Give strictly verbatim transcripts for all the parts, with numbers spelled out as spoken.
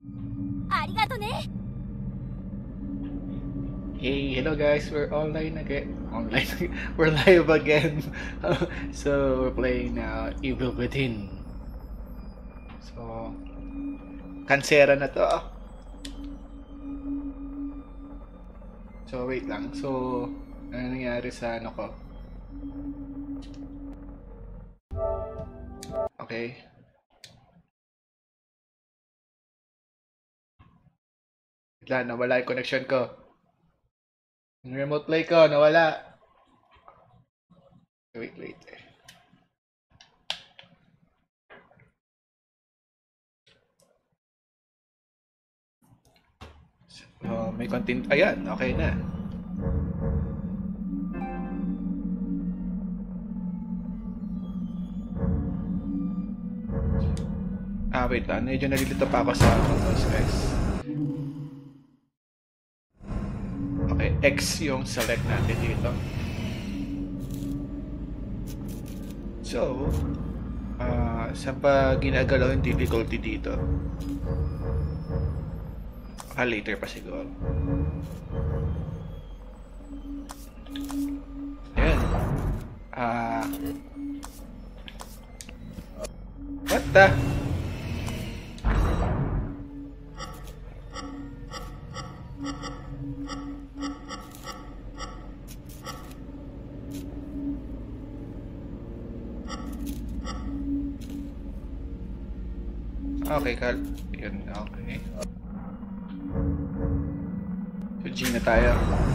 Hey, hello guys, we're online again. Online, we're live again. So we're playing uh, Evil Within. So, kansera na to. So wait lang. So, ano nangyari sa ano ko? Okay. Wait lang, nawala yung connection ko. Yung remote play ko, nawala. Wait, wait. So, may content. Ayan, okay na. Ah, wait lang. Medyo nalilito pa ako sa guys. Okay, X yung select natin dito. So, uh, saan pa ginagalaw yung difficulty dito? Ah, later pa siguro. Ayan. Ah... Uh, what the? Okay, Carl. Yun, okay. So, G na tayo.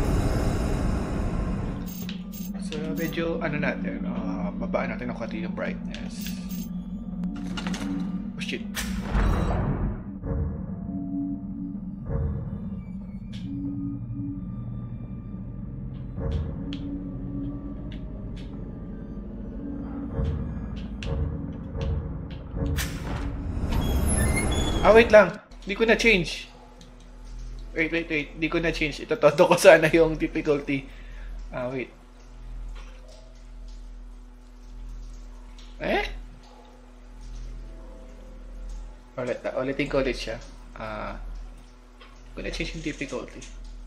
So, medyo, ano natin, uh, babaan natin ng konti yung brightness. Oh, shit. Ah, wait lang. Hindi ko na-change. Wait, wait, wait. Hindi ko na-change. Itotodo ko sana yung difficulty. Ah, wait. Eh? Ulit, ulitin ko ulit siya. Ah, hindi ko na-change yung difficulty.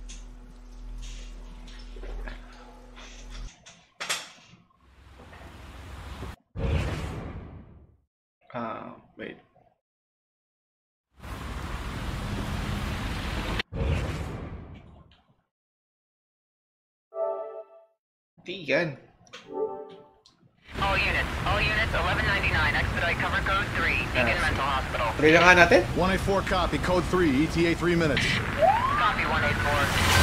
Ah, wait. Di yan. All units, all units, eleven ninety-nine, expedite cover code three, Beacon Ah, Mental Hospital. Tuloy na nga natin. one eighty-four copy, code three, E T A three minutes. Copy one eighty-four.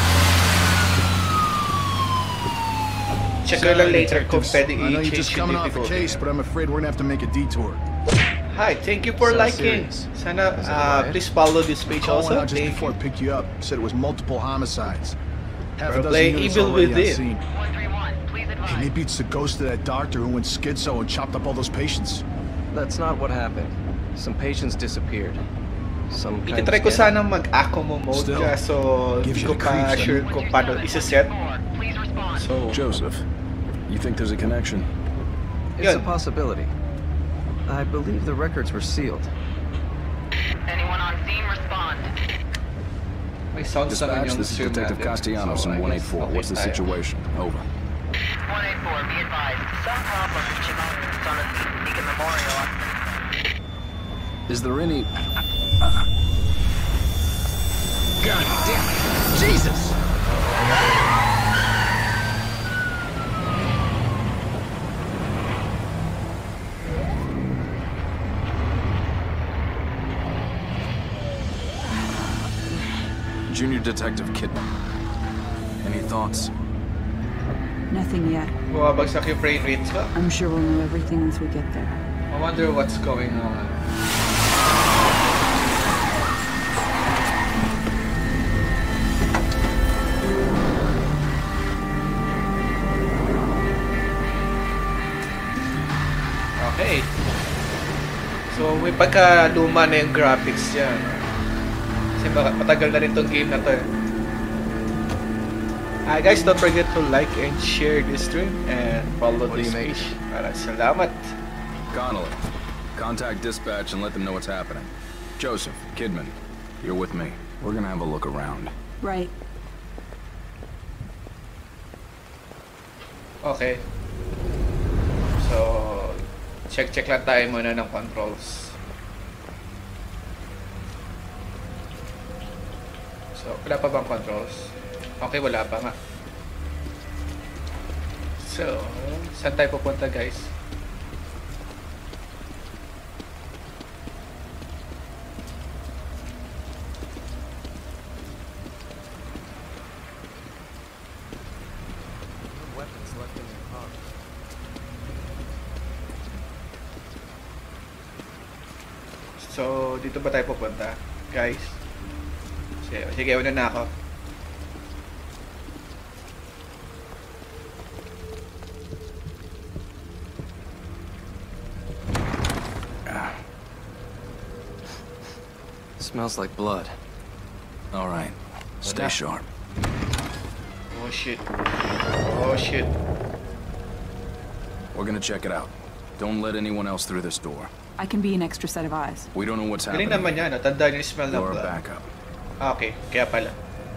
Check ko lang later kung pwede I know you're i-change just yung coming off the difficulty. case, but I'm afraid we're gonna have to make a detour. Hi, thank you for So liking. serious. Sana, Is it uh, riot? please follow this page Call also. went out just Thank before you. it picked you up. Said it was multiple homicides. Half We're a dozen playing units Evil already on Within. scene. one three one, please advise. Maybe it's the ghost of that doctor who went schizo and chopped up all those patients. That's not what happened. Some patients disappeared. Some kind of Itatry ko scam. sana mag-Accomo mode Still, kaso gives hindi you ko the pa creeps, sure doesn't kung paano isa-set. Please respond. So, Joseph, you think there's a connection? It's Yun. a possibility. I believe the records were sealed. Anyone on scene, respond. may sounds naman Dispatch, yung this is stream Detective natin. Castellanos So, from I one guess eighty-four. okay What's the tayo. situation? Over. one eighty-four, be advised. Some problem with Chimone on the Beacon Memorial. Is there any... God damn it! Jesus! Junior Detective Kidman. Any thoughts? Nothing yet. Bumabagsak yung frame rates ko. I'm sure we'll know everything once we get there. I wonder what's going on. Okay. So, may pagka-luma na yung graphics dyan. Kasi baka matagal na rin tong game na to eh. Uh, guys, don't forget to like and share this stream and follow What do this you make? page. Para salamat. Connolly, contact dispatch and let them know what's happening. Joseph, Kidman, You're with me. We're gonna have a look around. Right. Okay. So, check-check lang tayo muna ng controls. So, wala pa bang controls? Okay, wala pa nga. So, saan tayo pupunta, guys? Weapons left in your car. So, dito ba tayo pupunta, guys? Sige, sige, una na ako. Smells like blood. All right. Stay Wala. sharp. Oh shit. Oh shit. We're gonna check it out. Don't let anyone else through this door. I can be an extra set of eyes. We don't know what's Galing happening. naman yan, no? Tandaan yung smell ng You're our blood. backup. Ah, okay, kaya pala.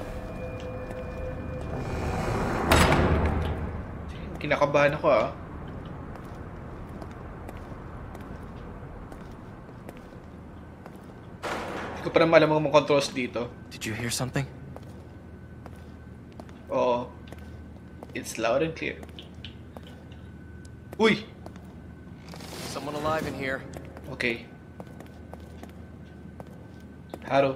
Kinakabahan ako ah. Hindi ko pa naman alam ang mga controls dito. Did you hear something? Oo. It's loud and clear. Uy! Someone alive in here. Okay. Haru.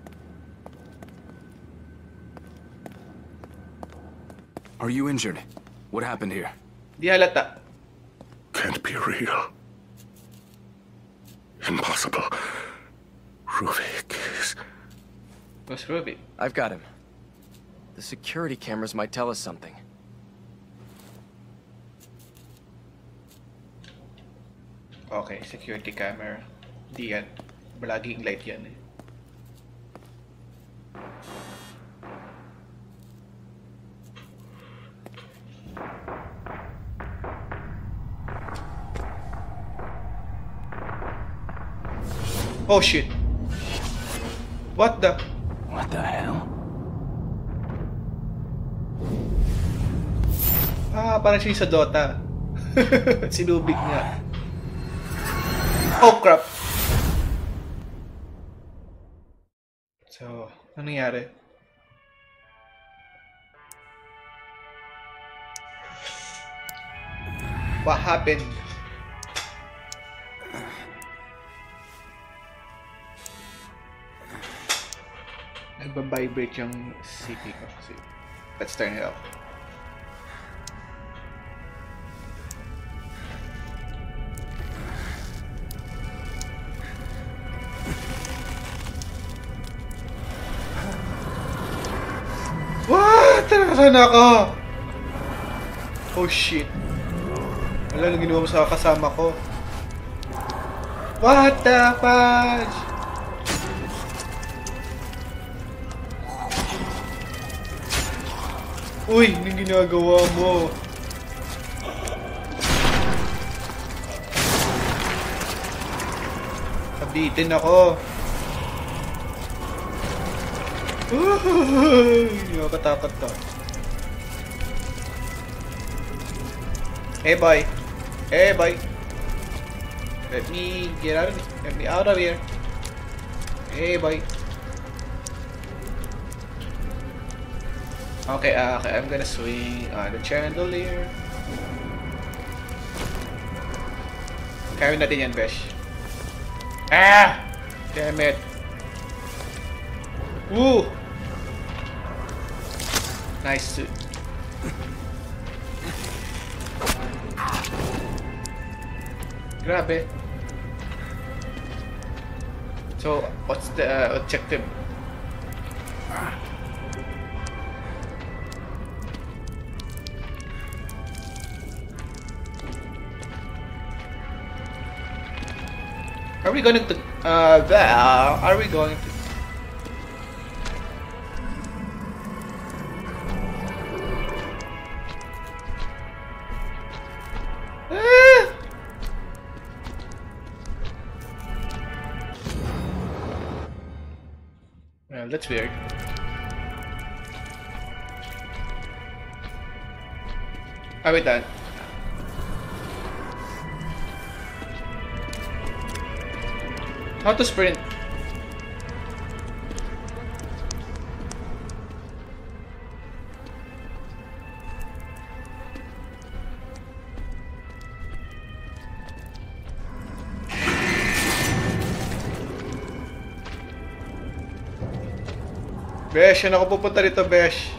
Are you injured? What happened here? Di halata. Can't be real. Impossible. Ruvik is... What's Ruby? I've got him. The security cameras might tell us something. Okay, security camera. Di yan. Malaging light yan eh. Oh shit! What the? What the hell? Ah, parang siya yung sa Dota. Sinubig niya. Oh crap! So, ano nangyari? What happened? Nagba-vibrate yung C P ko. So, let's turn it off. What? Nasaan ako? Oh shit. Wala nang ginawa mo sa kasama ko. What the fudge? Uy, anong ginagawa mo? Nabitin ako. Hindi ako katakot to. Hey boy. Hey boy. Let me get out of here. Let me out of here. Hey boy. Okay, uh, okay, I'm gonna swing on the chandelier. Kaya natin yan, Besh. Ah! Damn it. Woo! Nice suit. Grabe. So, what's the uh, objective? Are we going to uh there? Are we going to Ah! Well, that's weird. Ah, wait that. How to sprint? Besh, yan ako pupunta rito, Besh.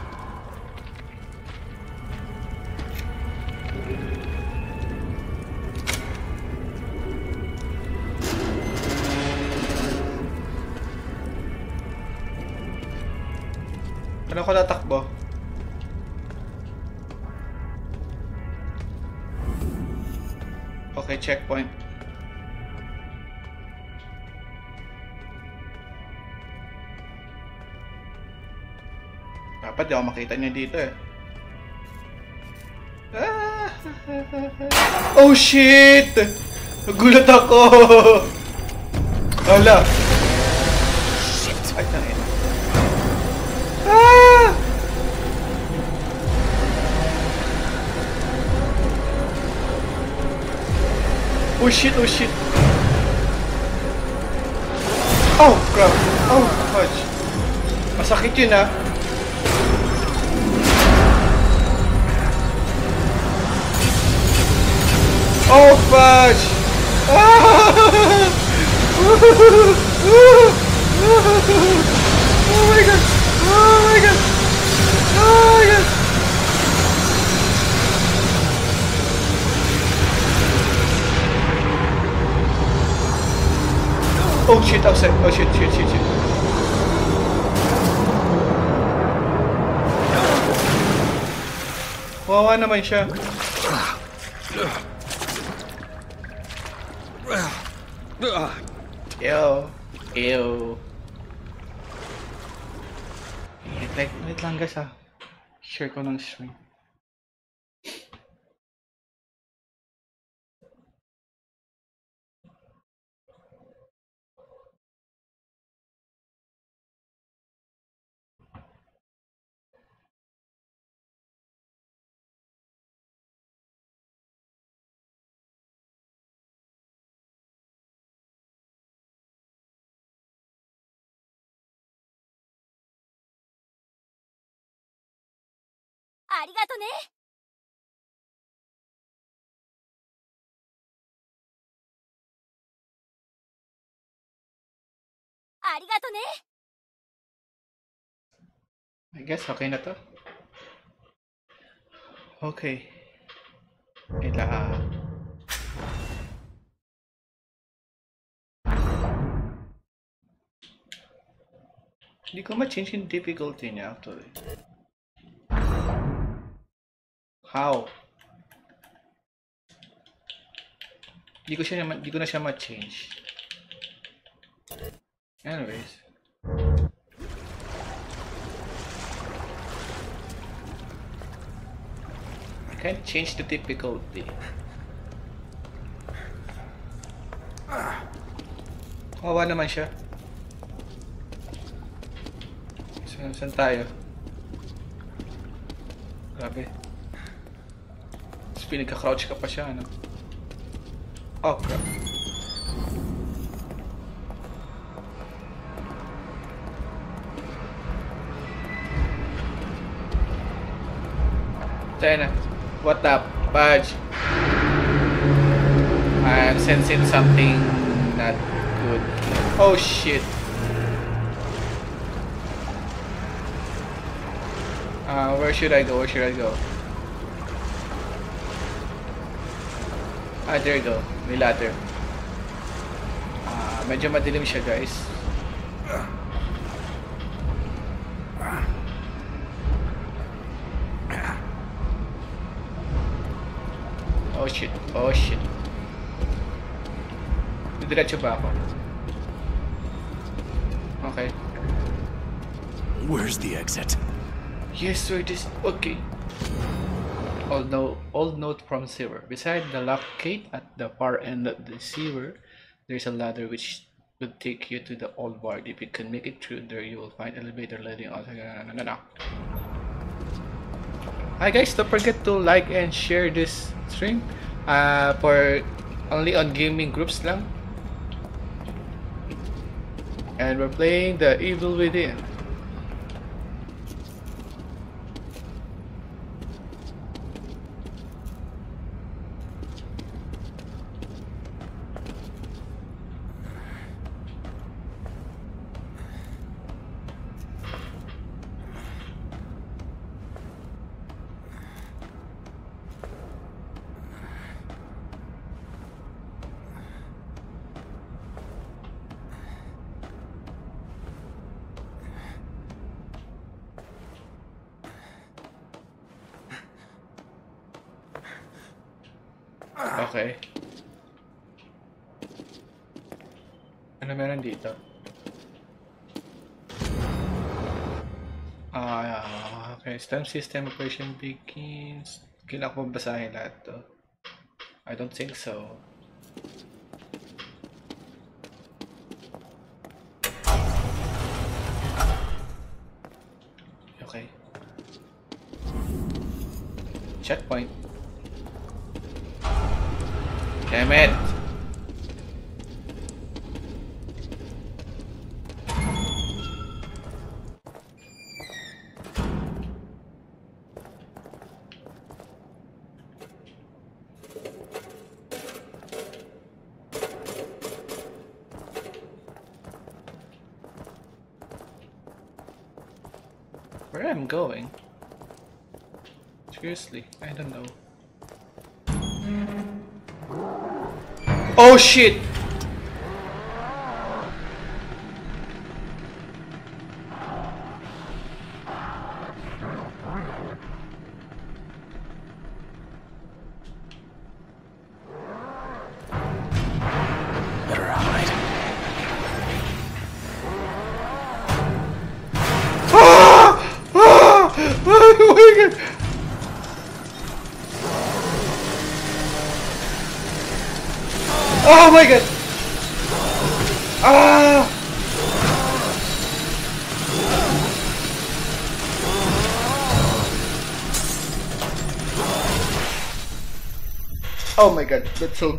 Ano ko natakbo? Okay, checkpoint. Dapat di ako makita niya dito eh. Ah! Oh shit! Nagulat ako! Hala! Shit! Ay, tangin. Ah! Oh shit, oh shit! Oh crap! Oh fudge! Masakit yun ah! Oh fudge! Ah! Oh my god! Oh my god! Oh my god! Oh shit, outside! Oh shit, shit, shit, shit! Wawa naman siya. Ew. Ew. Wait, wait, wait lang guys ah. Share ko ng stream. I guess okay na to. Okay. Wait lang ah. Hindi ko ma-change yung difficulty niya actually. How? Hindi ko siya hindi ko na siya ma-change. Anyways. I can't change the difficulty. Kawawa naman siya. Saan, saan tayo? Grabe. Tapos pinagka-crouch ka pa siya, ano? Oh, crap. Tayo na. What up, Pudge? I'm sensing something not good. Oh shit. Uh, where should I go? Where should I go? Ah, there you go. May ladder. Ah, medyo madilim siya, guys. Oh shit. Oh shit. Diretso ba ako? Okay. Where's the exit? Yes, so it is. Okay. Old note, old note from sewer. Beside the lock gate at the far end of the sewer, there's a ladder which will take you to the old ward. If you can make it through there, you will find elevator leading on. No, no, no, no. Hi guys, don't forget to like and share this stream. Uh, for only on gaming groups lang. And we're playing The Evil Within. Okay. Ano meron dito? Ah, okay. Stem system operation begins. Kailangan ko basahin lahat to. I don't think so. Okay. Checkpoint. Damn it! Where I'm going? Seriously, I don't know. Oh shit! Better hide. Ah! Ah! Oh my god! Oh my god! Ah! Oh my god, that's so...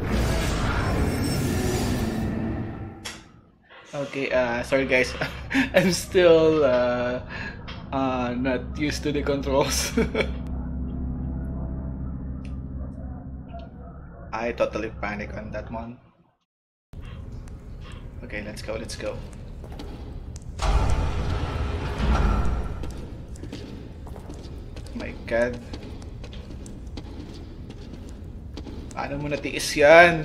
Okay, uh, sorry guys. I'm still uh, uh, not used to the controls. I totally panic on that one. Okay, let's go, let's go. My god. Paano mo natiis yan?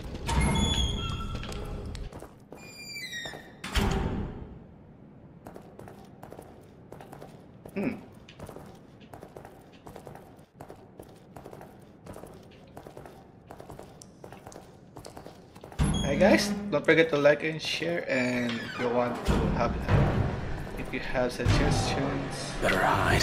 Hmm. Hi guys, don't forget to like and share, and if you want to have, if you have suggestions. Better hide.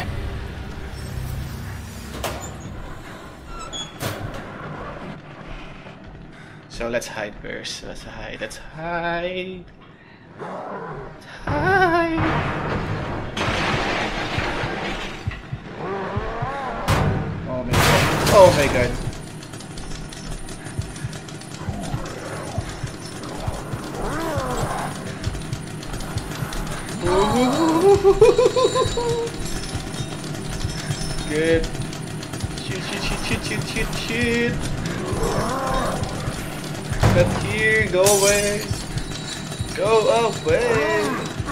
So let's hide first. Let's hide. Let's hide. Let's hide. Oh my god. Oh my god. Good. Shoot, shoot, shoot, shoot, shoot, shoot, shoot. Not here. Go away. Go away.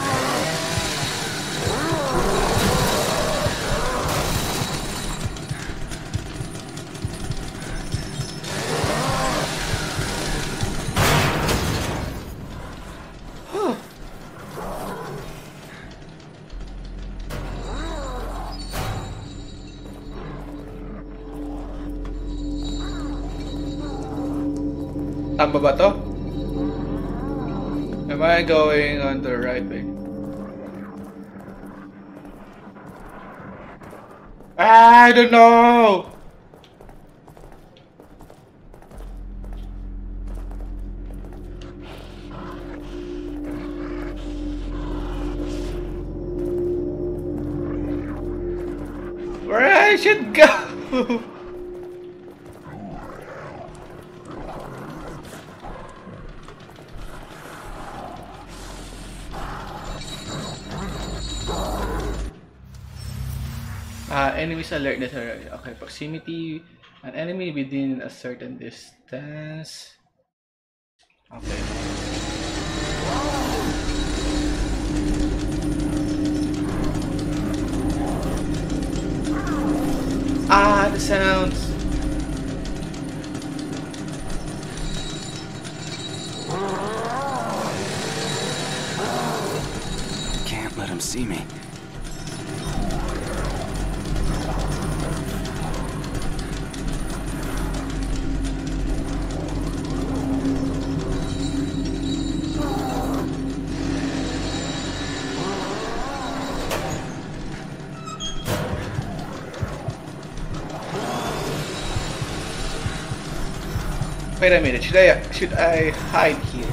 Tama ba to? Am I going on the right way? I don't know! I should go. Uh, enemies alert that are okay. Proximity, an enemy within a certain distance. Okay. Ah, the sounds. Can't let him see me. Wait a minute, should I should I hide here?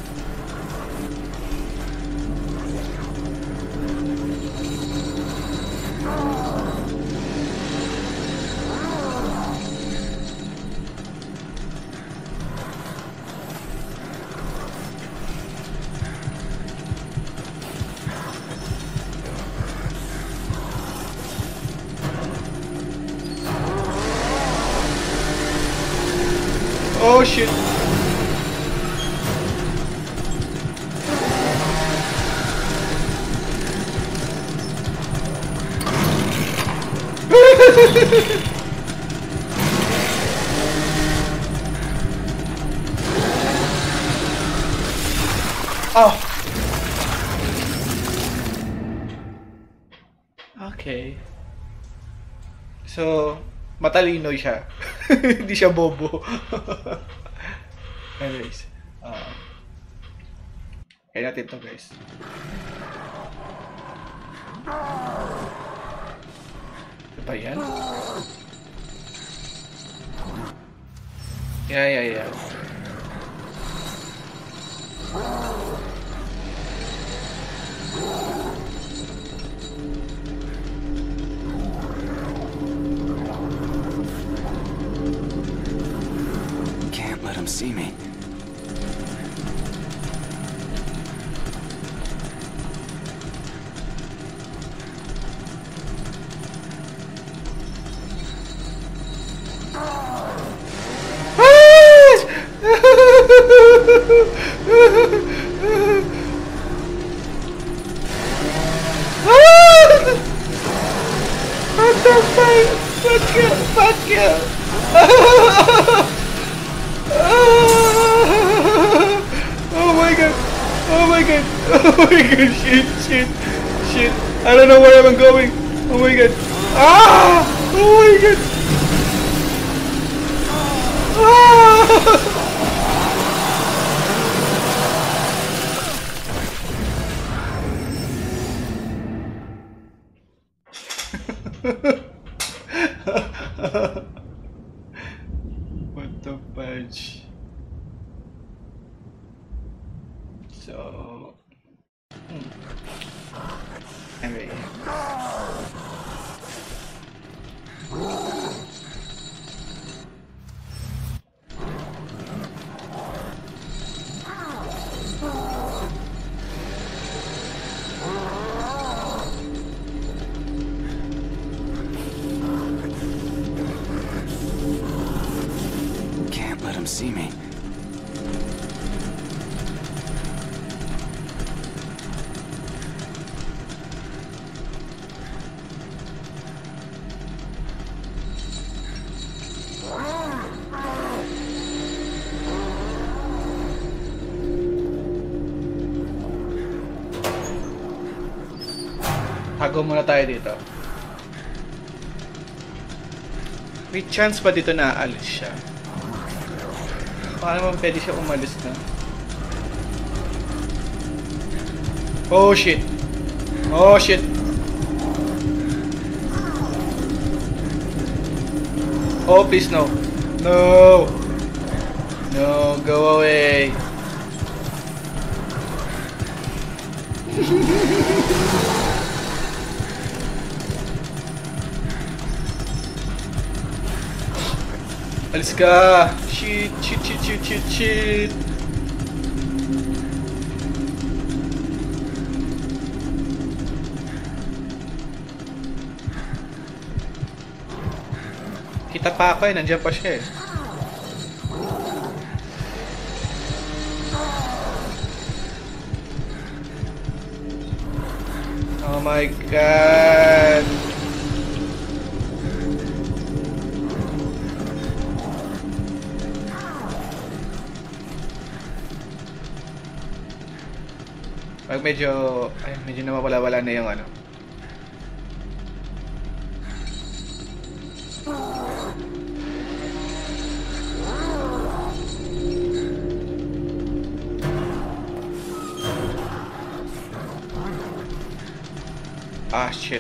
Oh shit. Oh. Okay. So, matalino siya. Hindi siya bobo. Anyways, uh, kaya natin to guys. Ano ba yan? Yeah, yeah, yeah. Can't let him see me. What the fuck? Fuck you! Fuck you! Oh my god! Oh my god! Oh my god! Shit! Shit! Shit! I don't know where I'm going! Oh my god! Ah! Oh my god! Ah! What the fudge? So, hmm. Anyway. Can't let him see me. Tago muna tayo dito. May chance pa dito na aalis siya. Baka naman pwede siya umalis na. Oh shit! Oh shit! Oh please no! No! No, go away! Alis ka! Shit, shit, shit, shit, shit, shit! Kita pa ako eh, nandiyan pa siya eh. Oh my god! Pag medyo, ay, medyo nawawala-wala na yung ano. Ah, shit.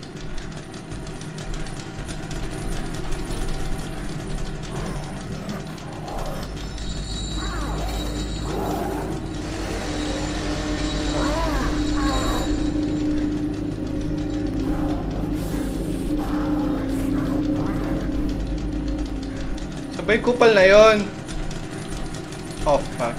Sabay kupal na yon. Oh, fuck.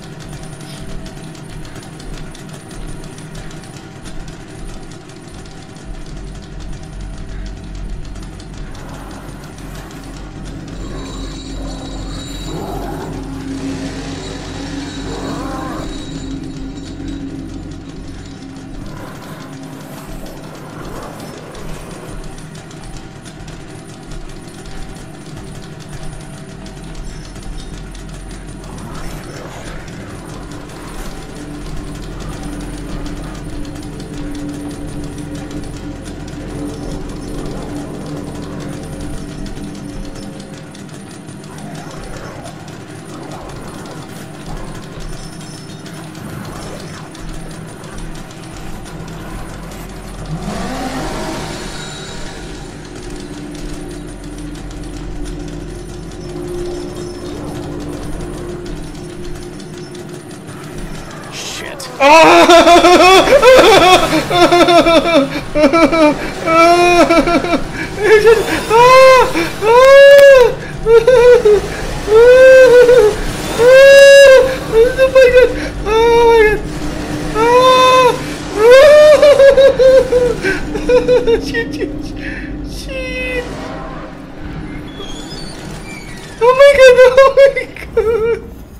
Shit, shit, shit. Oh my god, oh my god.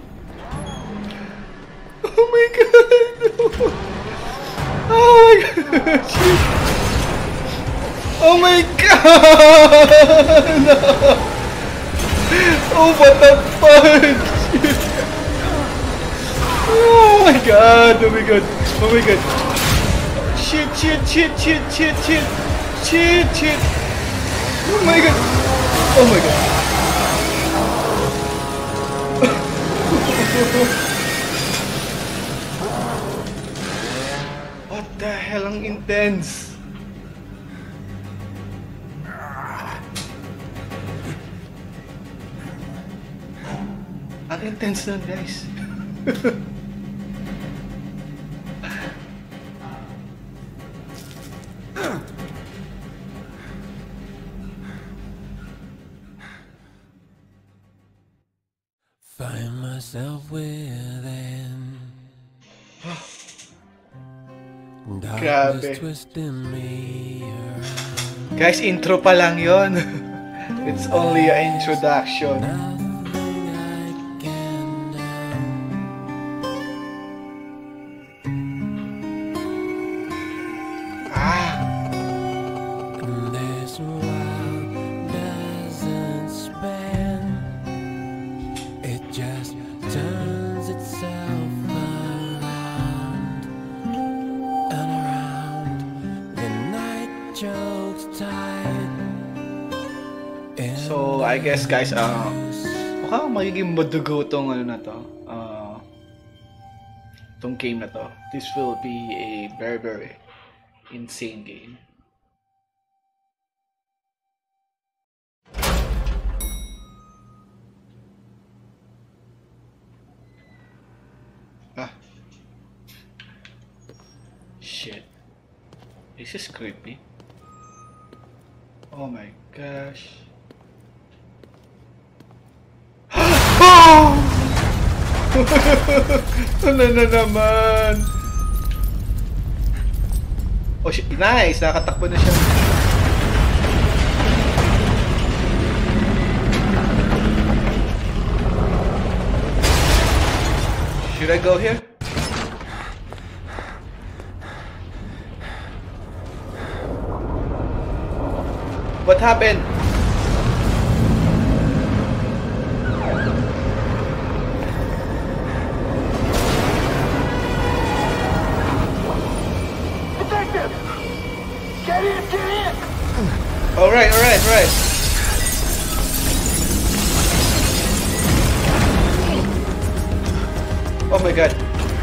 Oh my god. Oh my god. Shit. Oh my god. No. Oh, what the fuck. Shit. Oh my god. Oh my god. Oh my god. Shit, shit, shit, shit, shit, shit. Shit, shit. Oh my god. Oh my god. What the hell, ang intense. Ang intense nun, guys. Find myself within darkness twisting me around. Guys, intro pa lang yon. It's only an introduction. Nothing I can do. Ah! And this world doesn't spin. It just turns itself around and around. The night chokes tight. So, I guess guys, uh, mukhang magiging madugo tong ano na to. Uh, tong game na to. This will be a very, very insane game. Ah. Shit. This is creepy. Oh my gosh. Ano na naman? Oh shit, nice! Nakatakbo na siya. Should I go here? What happened? Detective! Get in, get in! Alright, alright, alright. Oh my god.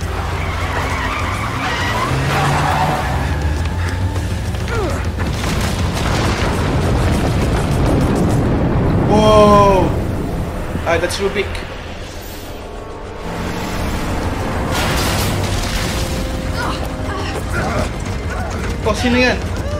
Whoa! Ah, that's Rubik. Oh, sino yan?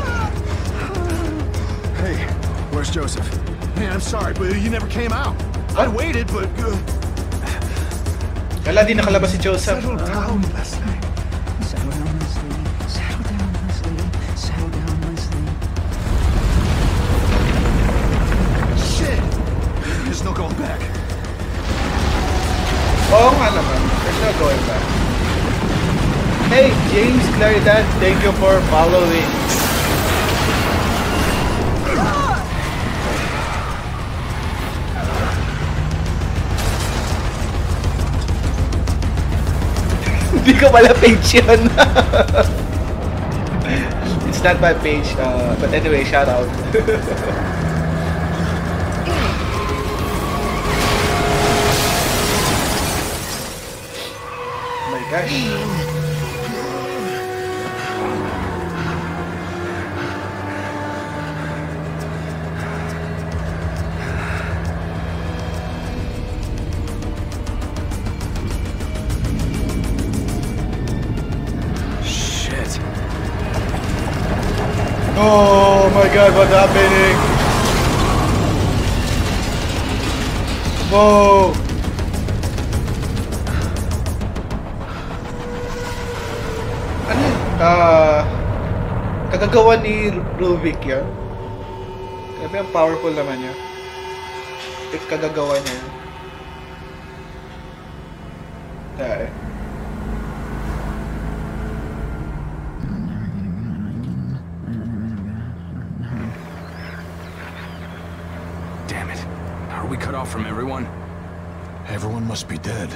Hey, where's Joseph? Man, I'm sorry, but you never came out. I waited, but... Uh, Wala, di nakalabas si Joseph. settle down, Leslie. Settle down, Leslie. Settle down, Leslie. Settle down, Leslie. Shit! There's no going back. Oo nga naman. There's no going back. Hey, James Claridad, thank you for following. Hindi ko pala page yun. It's not my page, uh, but anyway, shout out. Oh my gosh. Oh my god, what's happening? Whoa! Ano yun? Ah... kagagawa ni Rubik yan? Grabe, ang powerful naman niya. If kagagawa niya yan. Dahil. Damn it. Are we cut off from everyone? Everyone must be dead.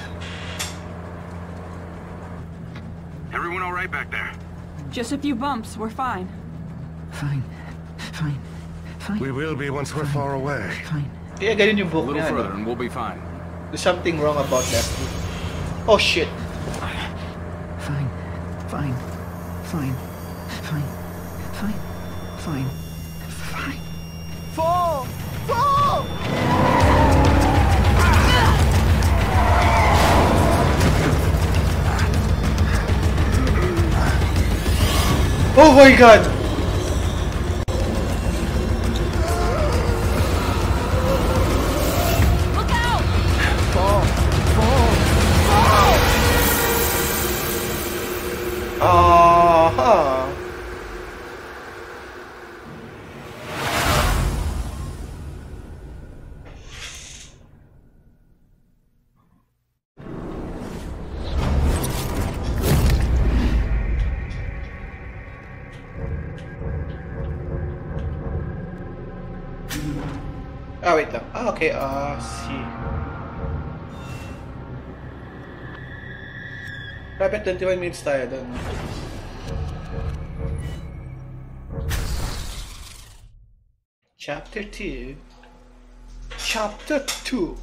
Everyone all right back there? Just a few bumps. We're fine. Fine. Fine. Fine. We will be once we're far away. Fine. Kaya ganun yung A book little niya. further No? and we'll be fine. There's something wrong about that. Oh shit. Fine. Fine. Fine. Fine. Fine. Fine. Fine. Fall! Fall! Oh my god! Look out! Fall! Fall! Ah, ah, wait lang. Ah, okay. Ah, see. Grabe, twenty-one minutes tayo doon. Chapter two. Chapter two.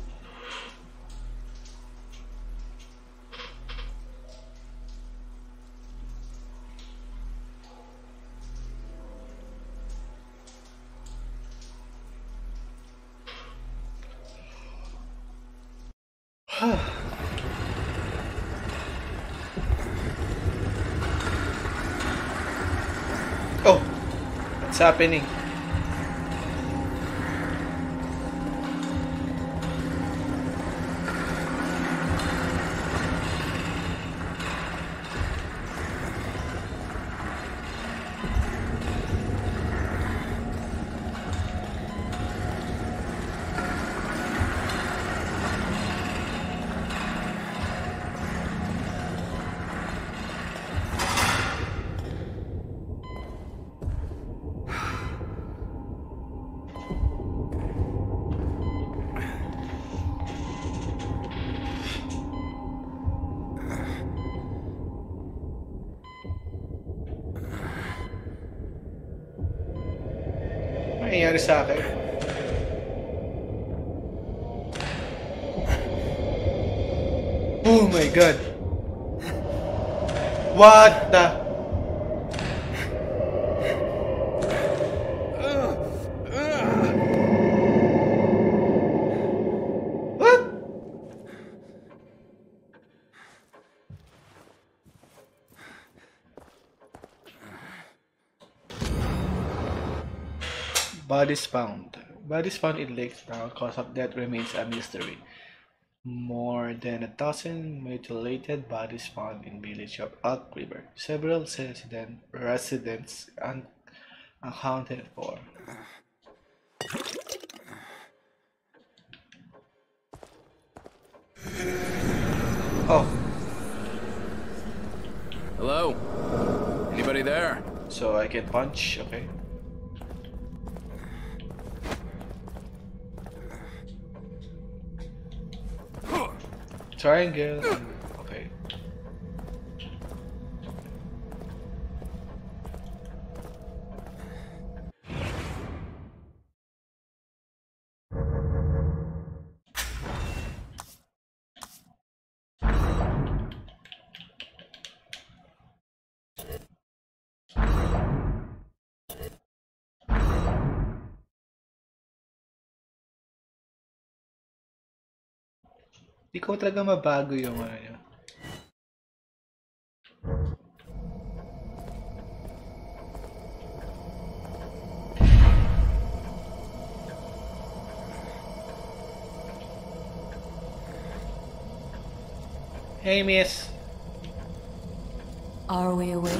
Oh, what's happening? nangyayari sa akin? Oh my god. What the? What? Bodies found. Bodies found in lakes now. Cause of death remains a mystery. More than a dozen mutilated bodies found in village of Elk River. Several resident, residents un accounted for. Oh, Hello? Anybody there? so I can punch, okay. Triangle, okay. Di ko talaga mabago yung ano niya. Hey, miss. Are we awake?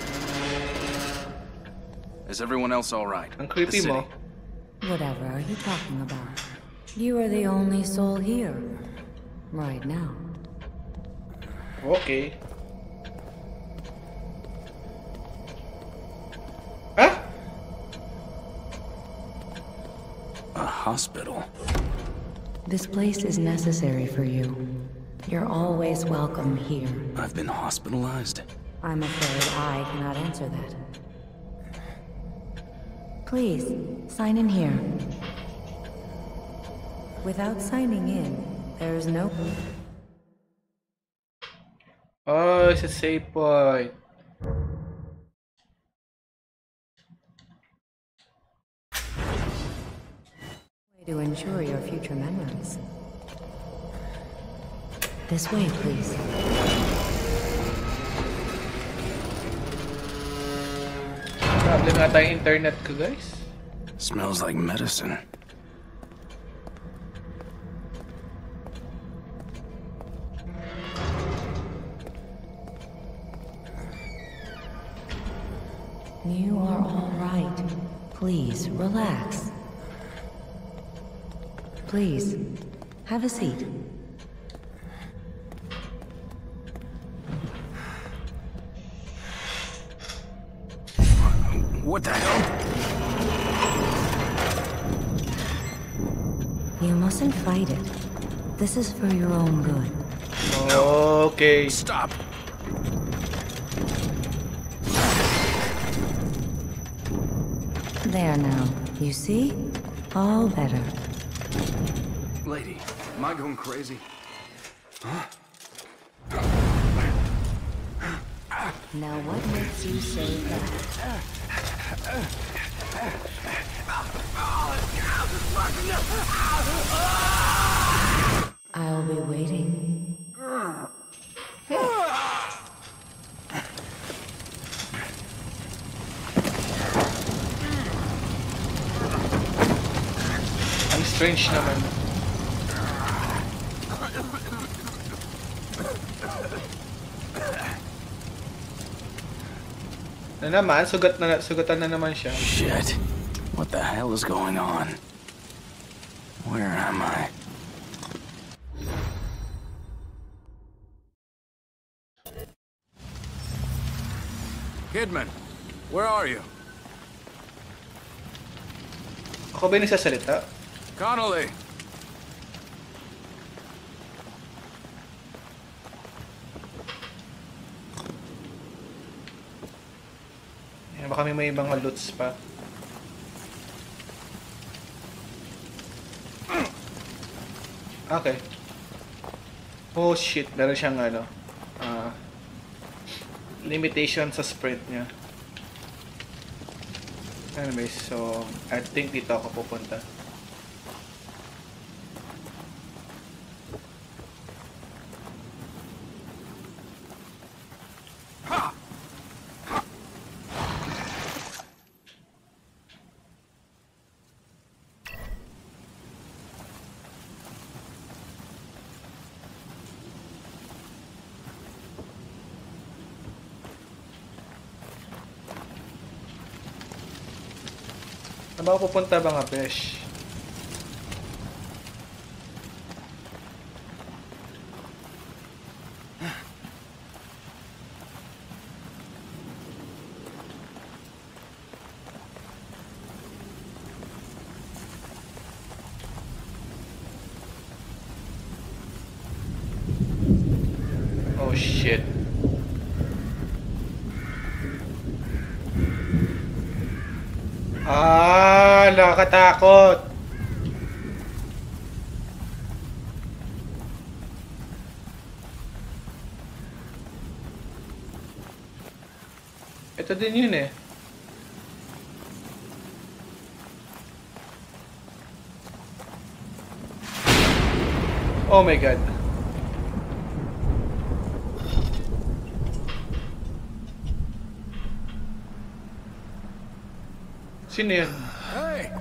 Is everyone else all right? Ang creepy The mo. city. Whatever are you talking about? You are the only soul here. Right now. Okay. Ah? A hospital. This place is necessary for you. You're always welcome here. I've been hospitalized. I'm afraid I cannot answer that. Please, sign in here. Without signing in, there is no... Oh, it's a save point. way to ensure your future memories. This way, please. Problem ata yung internet ko, guys. Smells like medicine. You are all right. Please, relax. Please, have a seat. What the hell? You mustn't fight it. This is for your own good. Okay. Stop! There now. You see? All better. Lady, am I going crazy? Now what makes you say that? I'll be waiting. Ang strange naman. Na naman, sugat na, sugatan na naman siya. Shit. What the hell is going on? Where am I? Kidman, where are you? Ako ba yung nagsasalita? Connolly! Yan, baka may may ibang loots pa. Okay. Oh shit, meron siyang ano, uh, limitation sa sprint niya. Anyways, so I think dito ako pupunta. Saan ba ako pupunta mga besh? Oh shit. Ah, nakakatakot. Ito din yun eh. Oh my god. Sino yun? Hey!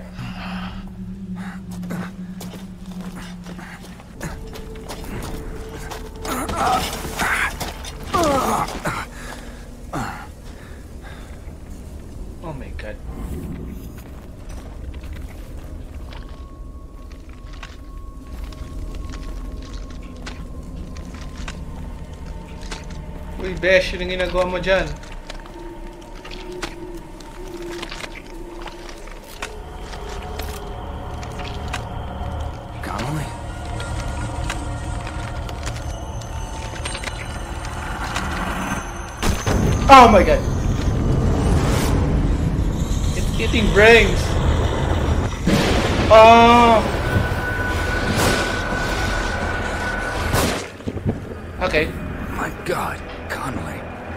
Oh my god. Uy, Besh, yun ang ginagawa mo dyan. Connolly? Oh my god. It's eating brains. Oh. Okay. My God, Connolly.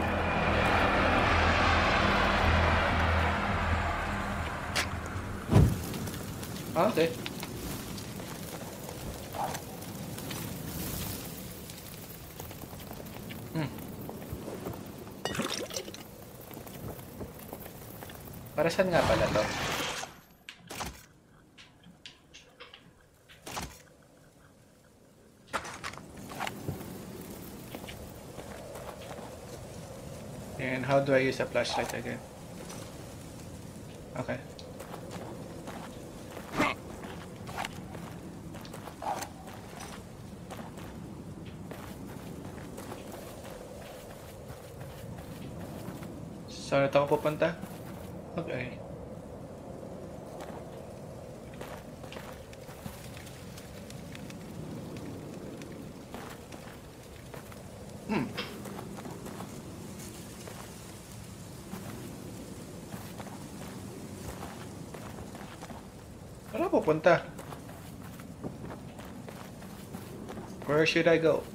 Okay. Hmm. Para saan nga pala to? And how do I use a flashlight again? Okay. Saan ito ako pupunta? Okay. Hmm. Saan ako pupunta? Where should I go?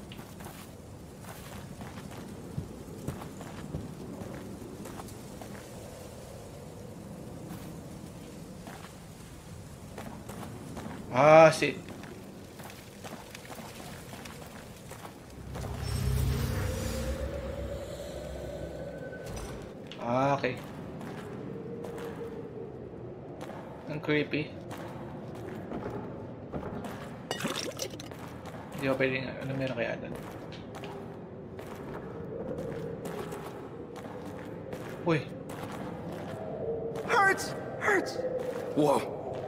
Ah, see. Ah, okay. Ang creepy. Hindi ko pwedeng, ano meron kaya doon? Uy. Hurts! Hurts! Whoa.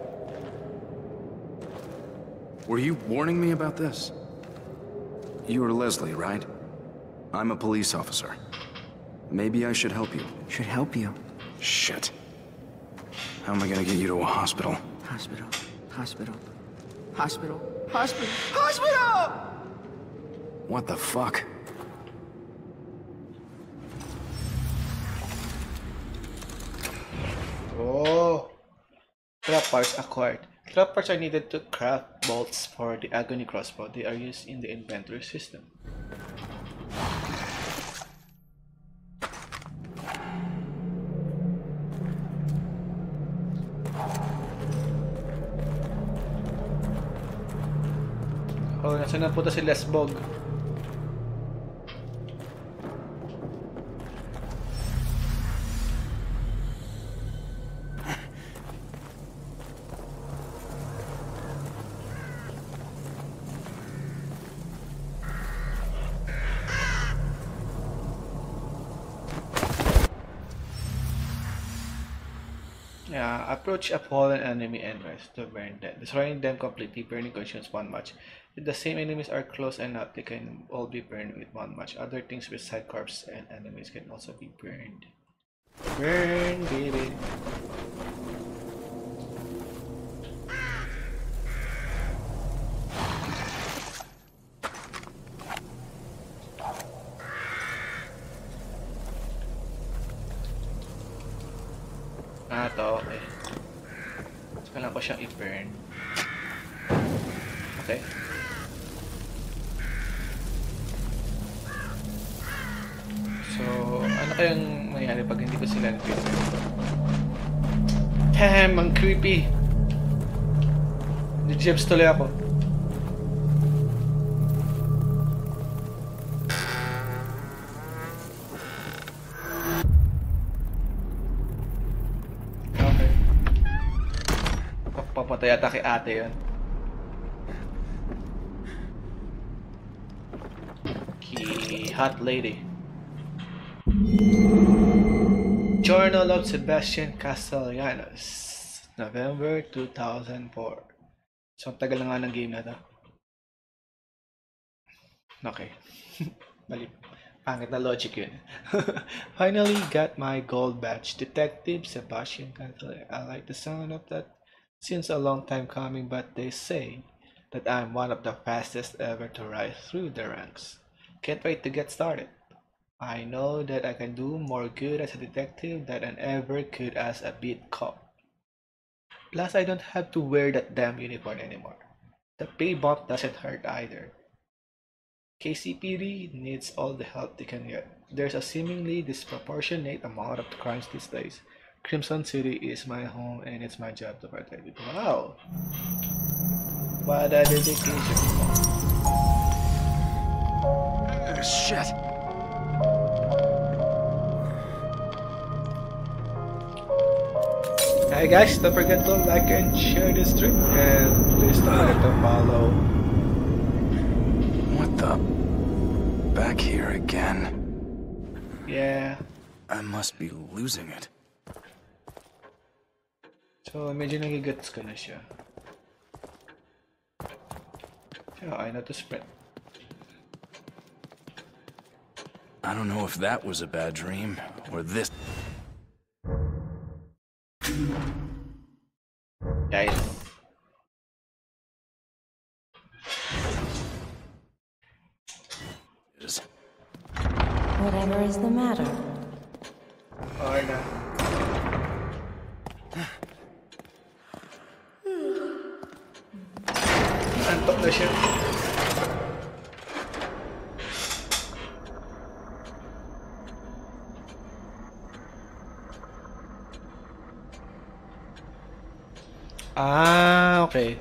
Were you warning me about this? You are Leslie, right? I'm a police officer. Maybe I should help you. Should help you. Shit. How am I gonna get you to a hospital? Hospital. Hospital. Hospital. Hospital. Hospital! What the fuck? Oh. Trap parts acquired. Trap parts are needed to craft bolts for the Agony crossbow. They are used in the inventory system. Oh, nasa na po si Lesbog? Yeah, approach a fallen enemy and rest to burn them. Destroying them completely, burning consumes one match. If the same enemies are close enough, they can all be burned with one match. Other things beside corpses and enemies can also be burned. Burn, baby! Ah, to, okay. So, kailangan ko siyang i-burn. Okay. So, ano kayang mangyari pag hindi ko sila na-burn? Damn, ang creepy! Nag-jumps tuloy ako. Papatay ata kay ate yun. Key hot lady. Journal of Sebastian Castellanos, November two thousand four. So, ang tagal na nga ng game na to. Okay. Mali. Pangit na logic yun. Finally got my gold badge. Detective Sebastian Castellanos. I like the sound of that. Since a long time coming, but they say that I'm one of the fastest ever to rise through the ranks. Can't wait to get started. I know that I can do more good as a detective than I ever could as a beat cop. Plus, I don't have to wear that damn uniform anymore. The pay bump doesn't hurt either. K C P D needs all the help they can get. There's a seemingly disproportionate amount of crimes these days. Crimson City is my home and it's my job to protect it. Wow! What a dedication. Uh, shit! Hi guys, don't forget to like and share this stream and please don't forget to follow. What the? Back here again. Yeah. I must be losing it. So, medyo nagigets ko na siya. So, I know to sprint. I don't know if that was a bad dream, or this. Guys. Whatever is the matter? Okay na. Antok na siya. Ah, okay.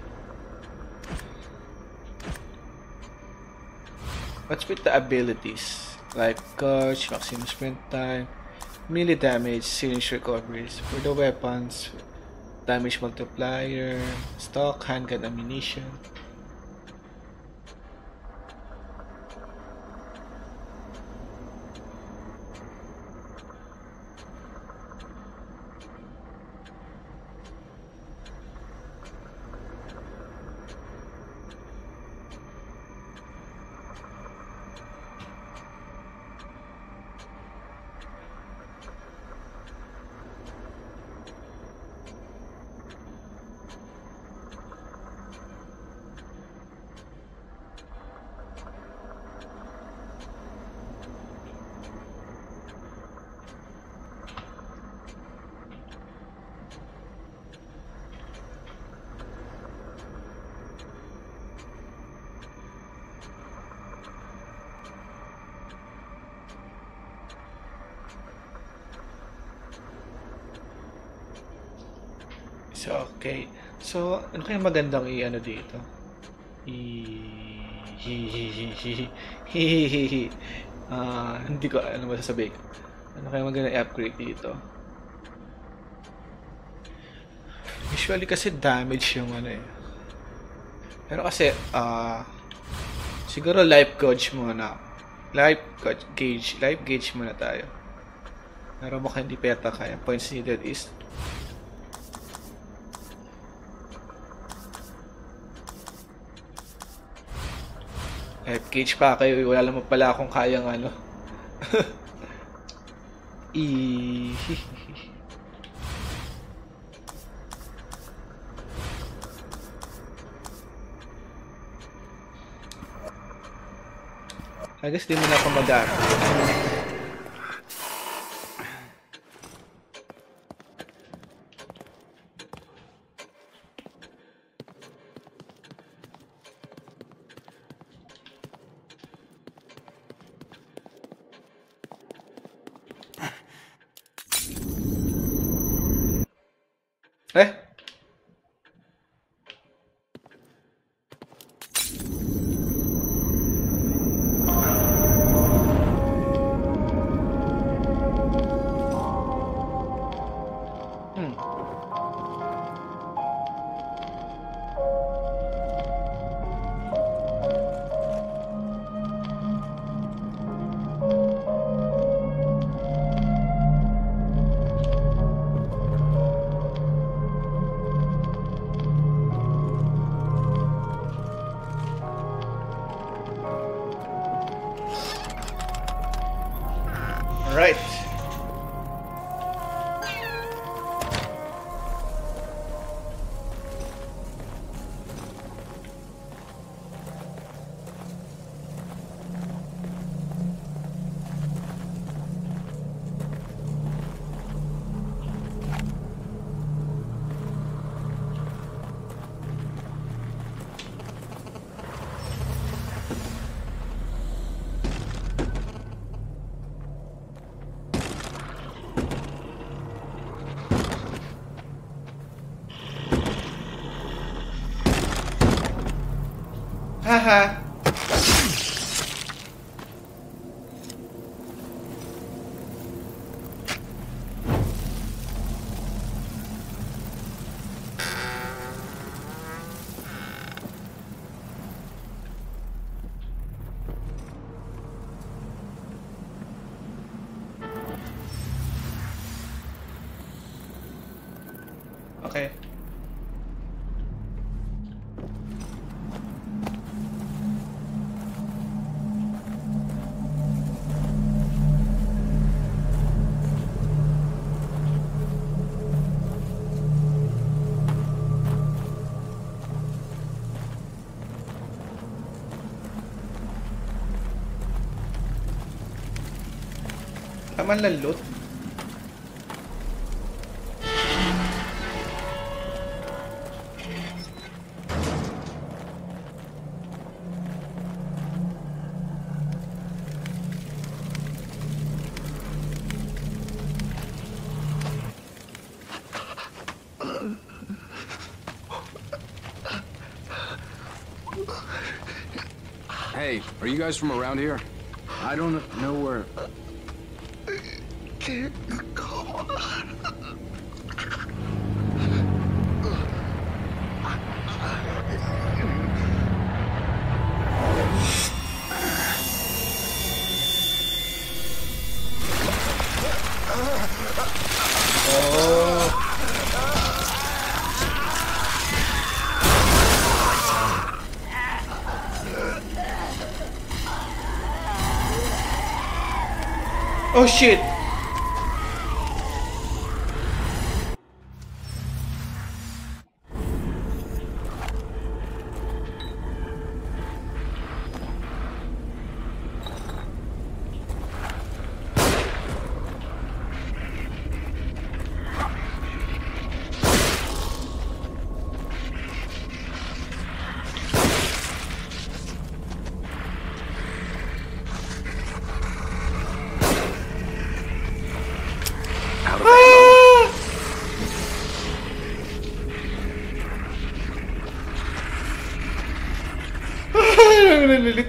What's with the abilities? Like Coach, maximum sprint time, melee damage, syringe recoveries. For the weapons, damage multiplier, stock, handgun ammunition. So, okay. So, ano kaya magandang i-ano dito? I... Hihihihi. Ah, hindi ko ano masasabi. Ano kaya magandang i-upgrade dito? Usually kasi damage yung ano eh. Pero kasi, ah... siguro life gauge muna. Life gauge, gauge, life gauge muna tayo. Pero baka hindi peta kaya. Points needed is life gauge pa kayo. Wala naman pala akong kayang ano. I... I guess di mo na ako mag-upgrade. Eh? Right. Haha. Okay. Tama lang loot. Hey, are you guys from around here? I don't know where... Can't go on. Oh shit.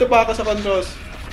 Nandito pa ako sa controls.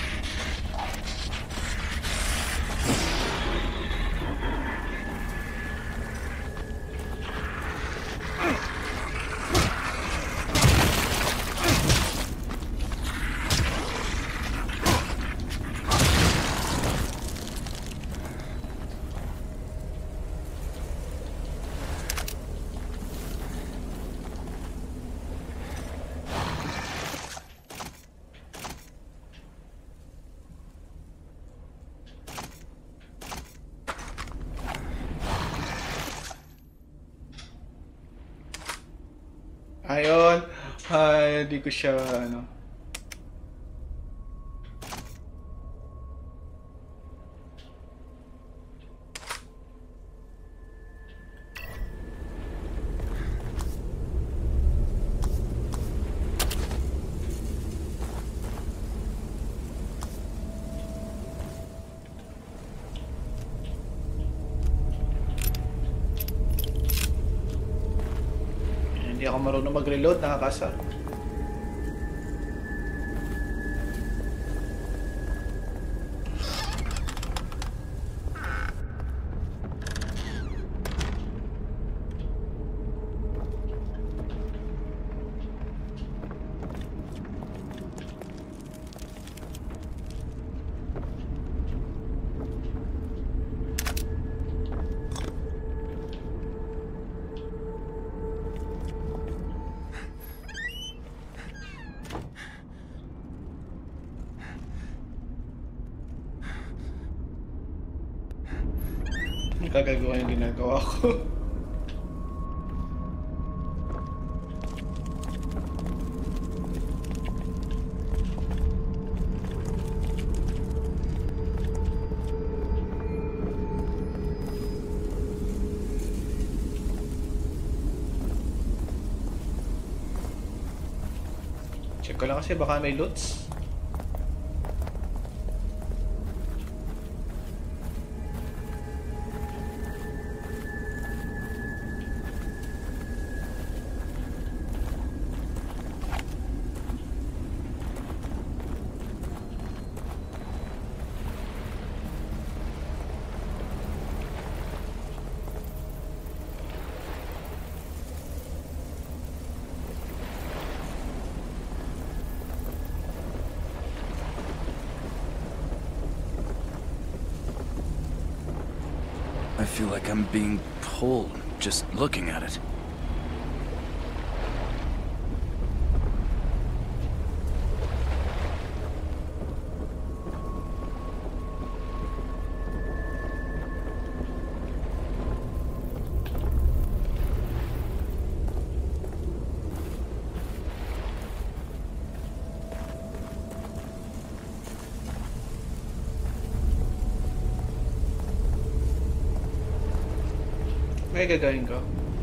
Ayun. Ay, hindi ko siya, ano. Hindi ako marunong mag-reload, nakakasa. Hindi kagagawa yung ginagawa ko. Check ko lang kasi baka may loots. I feel like I'm being pulled just looking at it. May gagawin ko.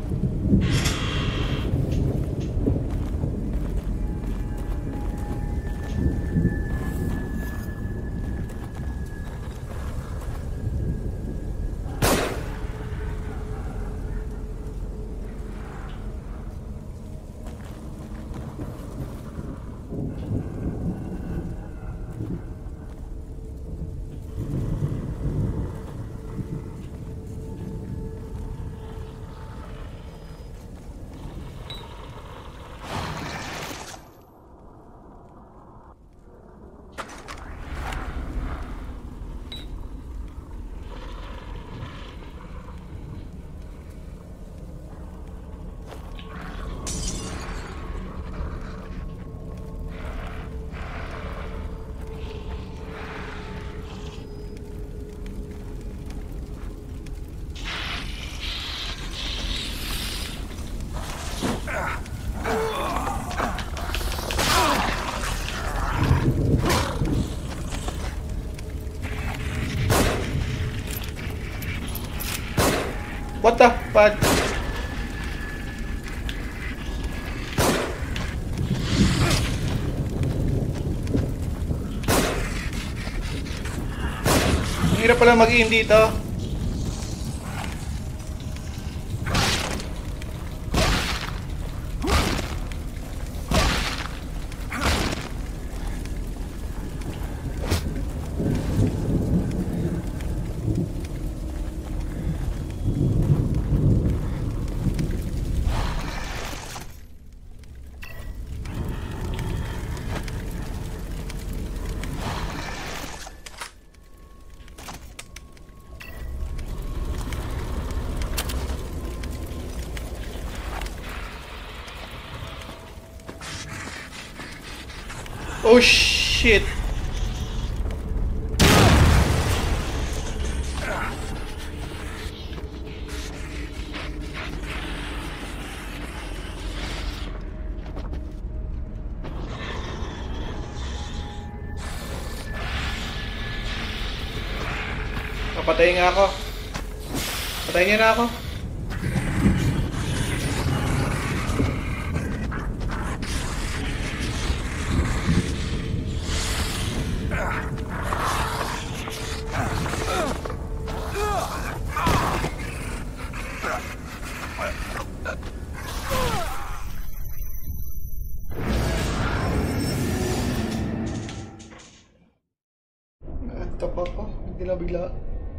What the fuck? Ang hirap pala mag-aim dito. Oh shit! Papatayin nga ako. Patayin niya na ako. Naantok ako. Bigla-bigla.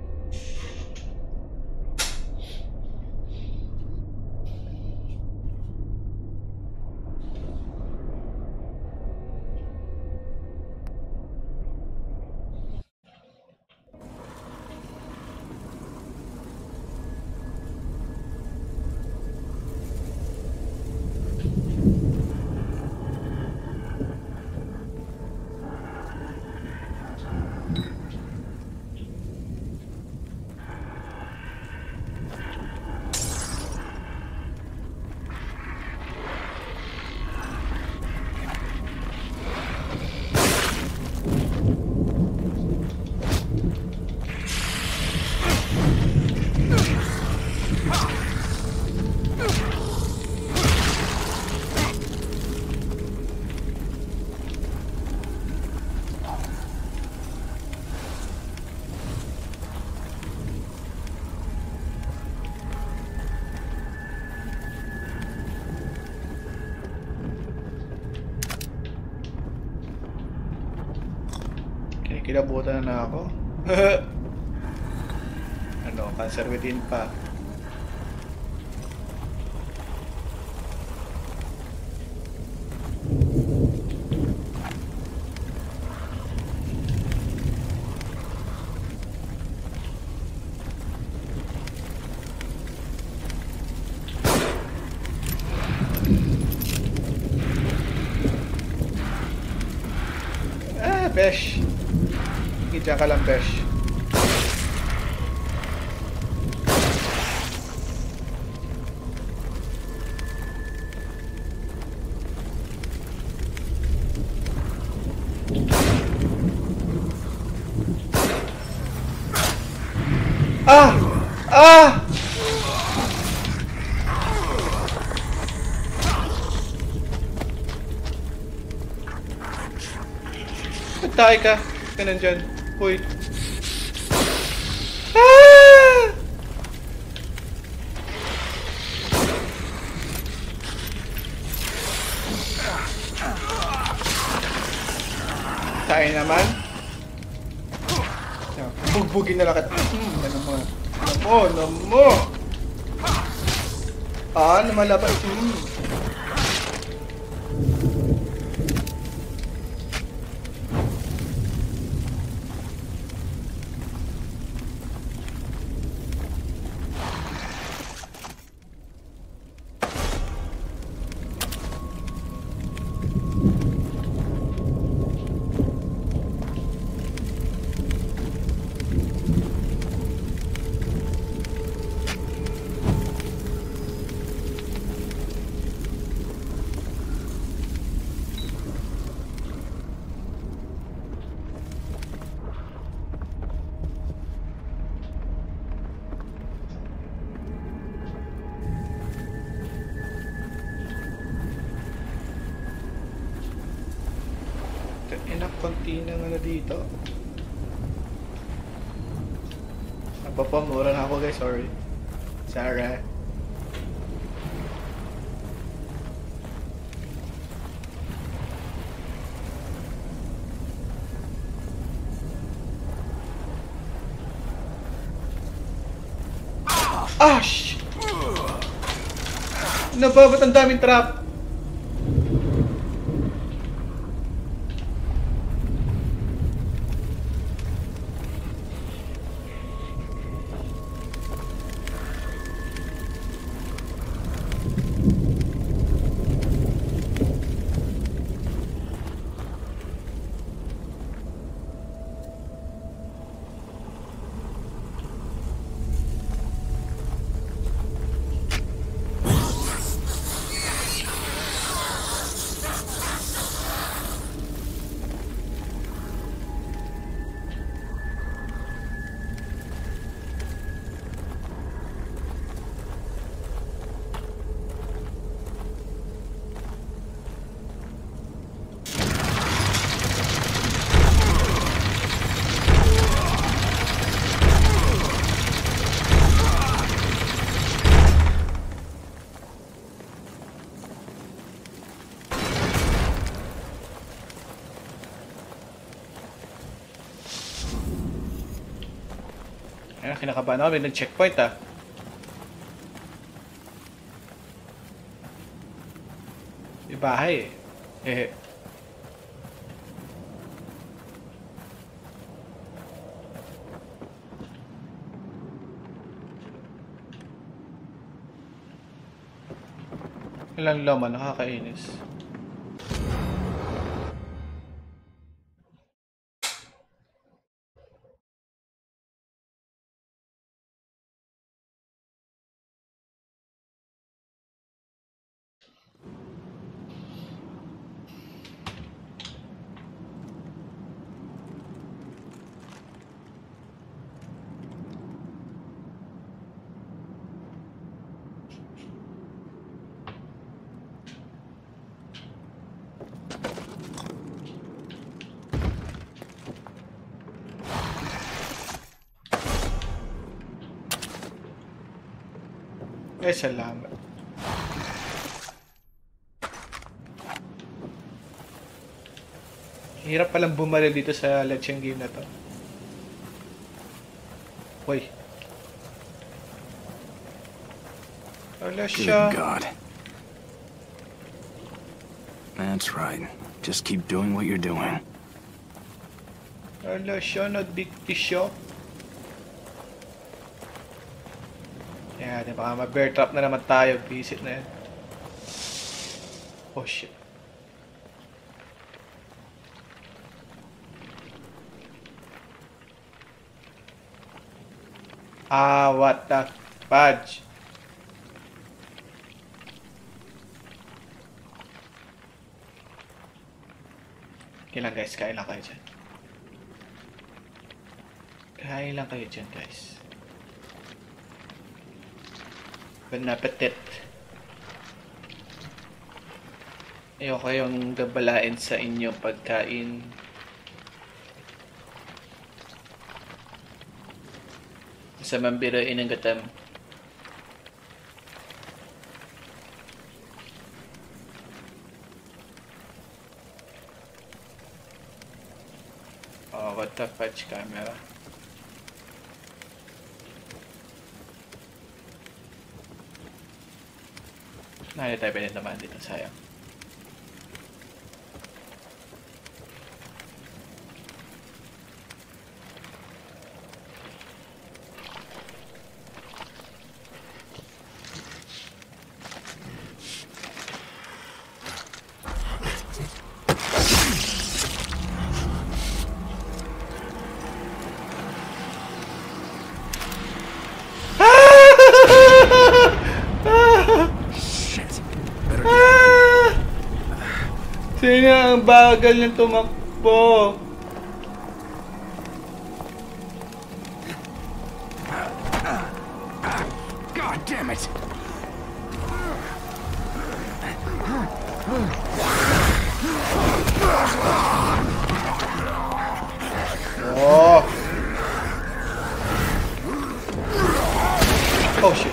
Kinabutan na ako. Ano, cancer within pa. Ah, besh. Diyan ka lang, besh. Ah! Ah! Patay ka. Ka nandyan. Uy. Ah! Tayo naman. Bugbugin na lang kita. Hmm, ano mo? Ano mo? Ano mo? Ah, lumalaban. Hmm. Enak, konti na ano dito. Nagpapamura na ako guys, sorry. Sarah. Ah, shit! Ano ba? Ba't ang daming trap? Kaya kinakabahan ako, may nag-checkpoint ah. May bahay eh. Eh. Ilang laman, nakakainis. Eh, salamat. Hirap palang bumaril dito sa lecheng game na to. Uy. Wala siya. Good God. That's right. Just keep doing what you're doing. Wala siya, nagdikti siya. Yan, baka ma-bear trap na naman tayo. Visit na yan. Oh shit. Ah, what the fudge? Okay lang guys, kain lang kayo dyan. Kain lang kayo dyan guys. Bon appetit. Ayoko kayong gabalain sa inyong pagkain. Sa mambiroin ng gatam. Oh, what the fudge camera? Nakaya tayo pinitamaan dito, sayang. Sino ang bagal niyang tumakbo? God damn it! Oh! Oh shit!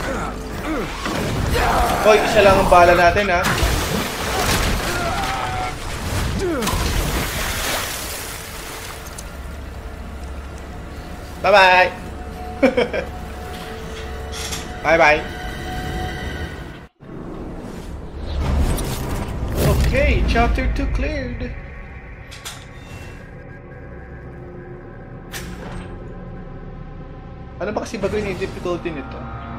Hoy, isa lang ang bala natin ha. Bye-bye! Bye-bye! Okay, chapter two cleared. Ano ba kasi bago yung difficulty nito?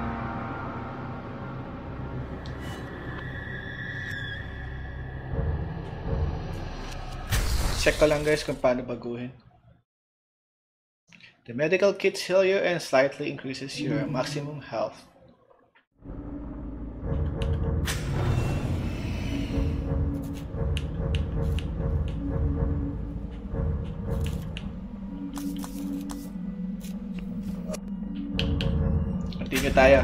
Check ko lang guys kung paano baguhin. The medical kits heal you and slightly increases your maximum health. Continue tayo.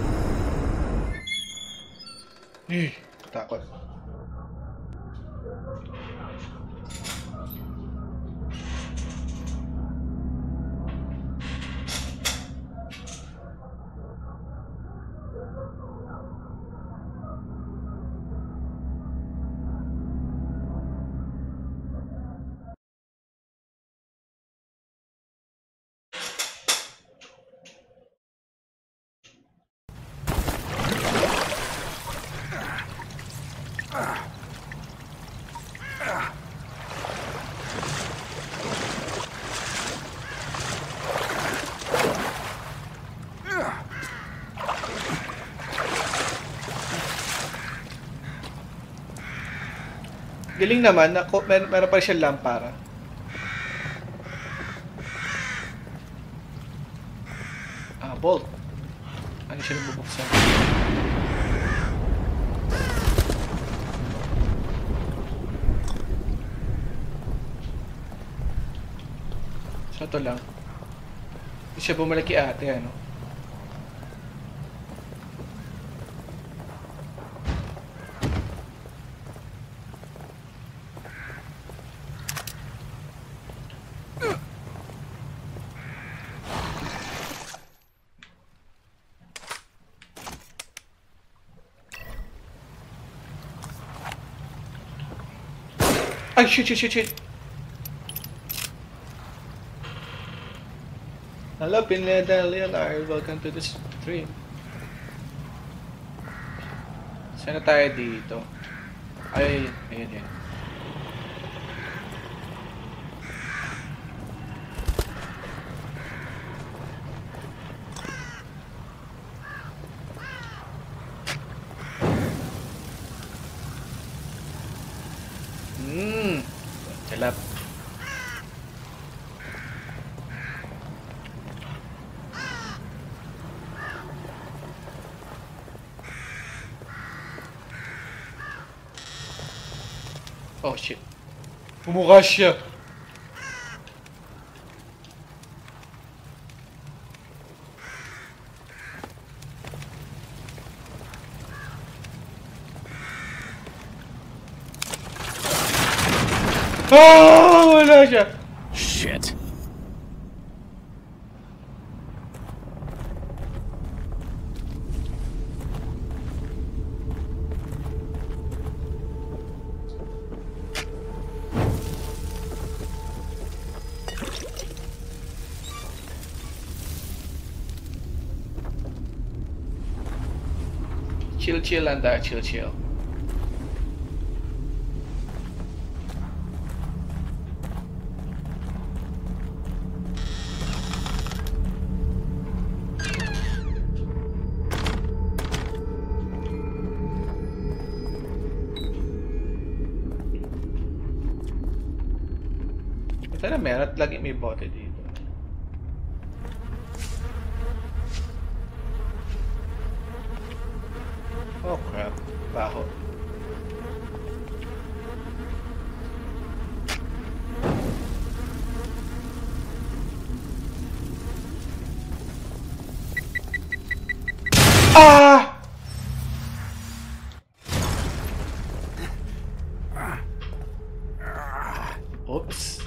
Eh, takot. Galing naman, na, mer meron pa rin siyang lampara. Ah, bolt. Ano siya nabubuksan? So, ito lang. Hindi siya bumalik kay ate, ano? Ay, shit, shit, shit, shit. Hello, Pineda Leonard. Welcome to the stream. Saan na tayo dito? Ay, ayun, ayun. Hmm, salap. Oh shit. Bumukha siya. Oh, wala siya. Shit. Chill, chill lang tayo. Chill, chill. Ito na meron at lagi may bote dito. Oh crap, baho. Ah! Oops.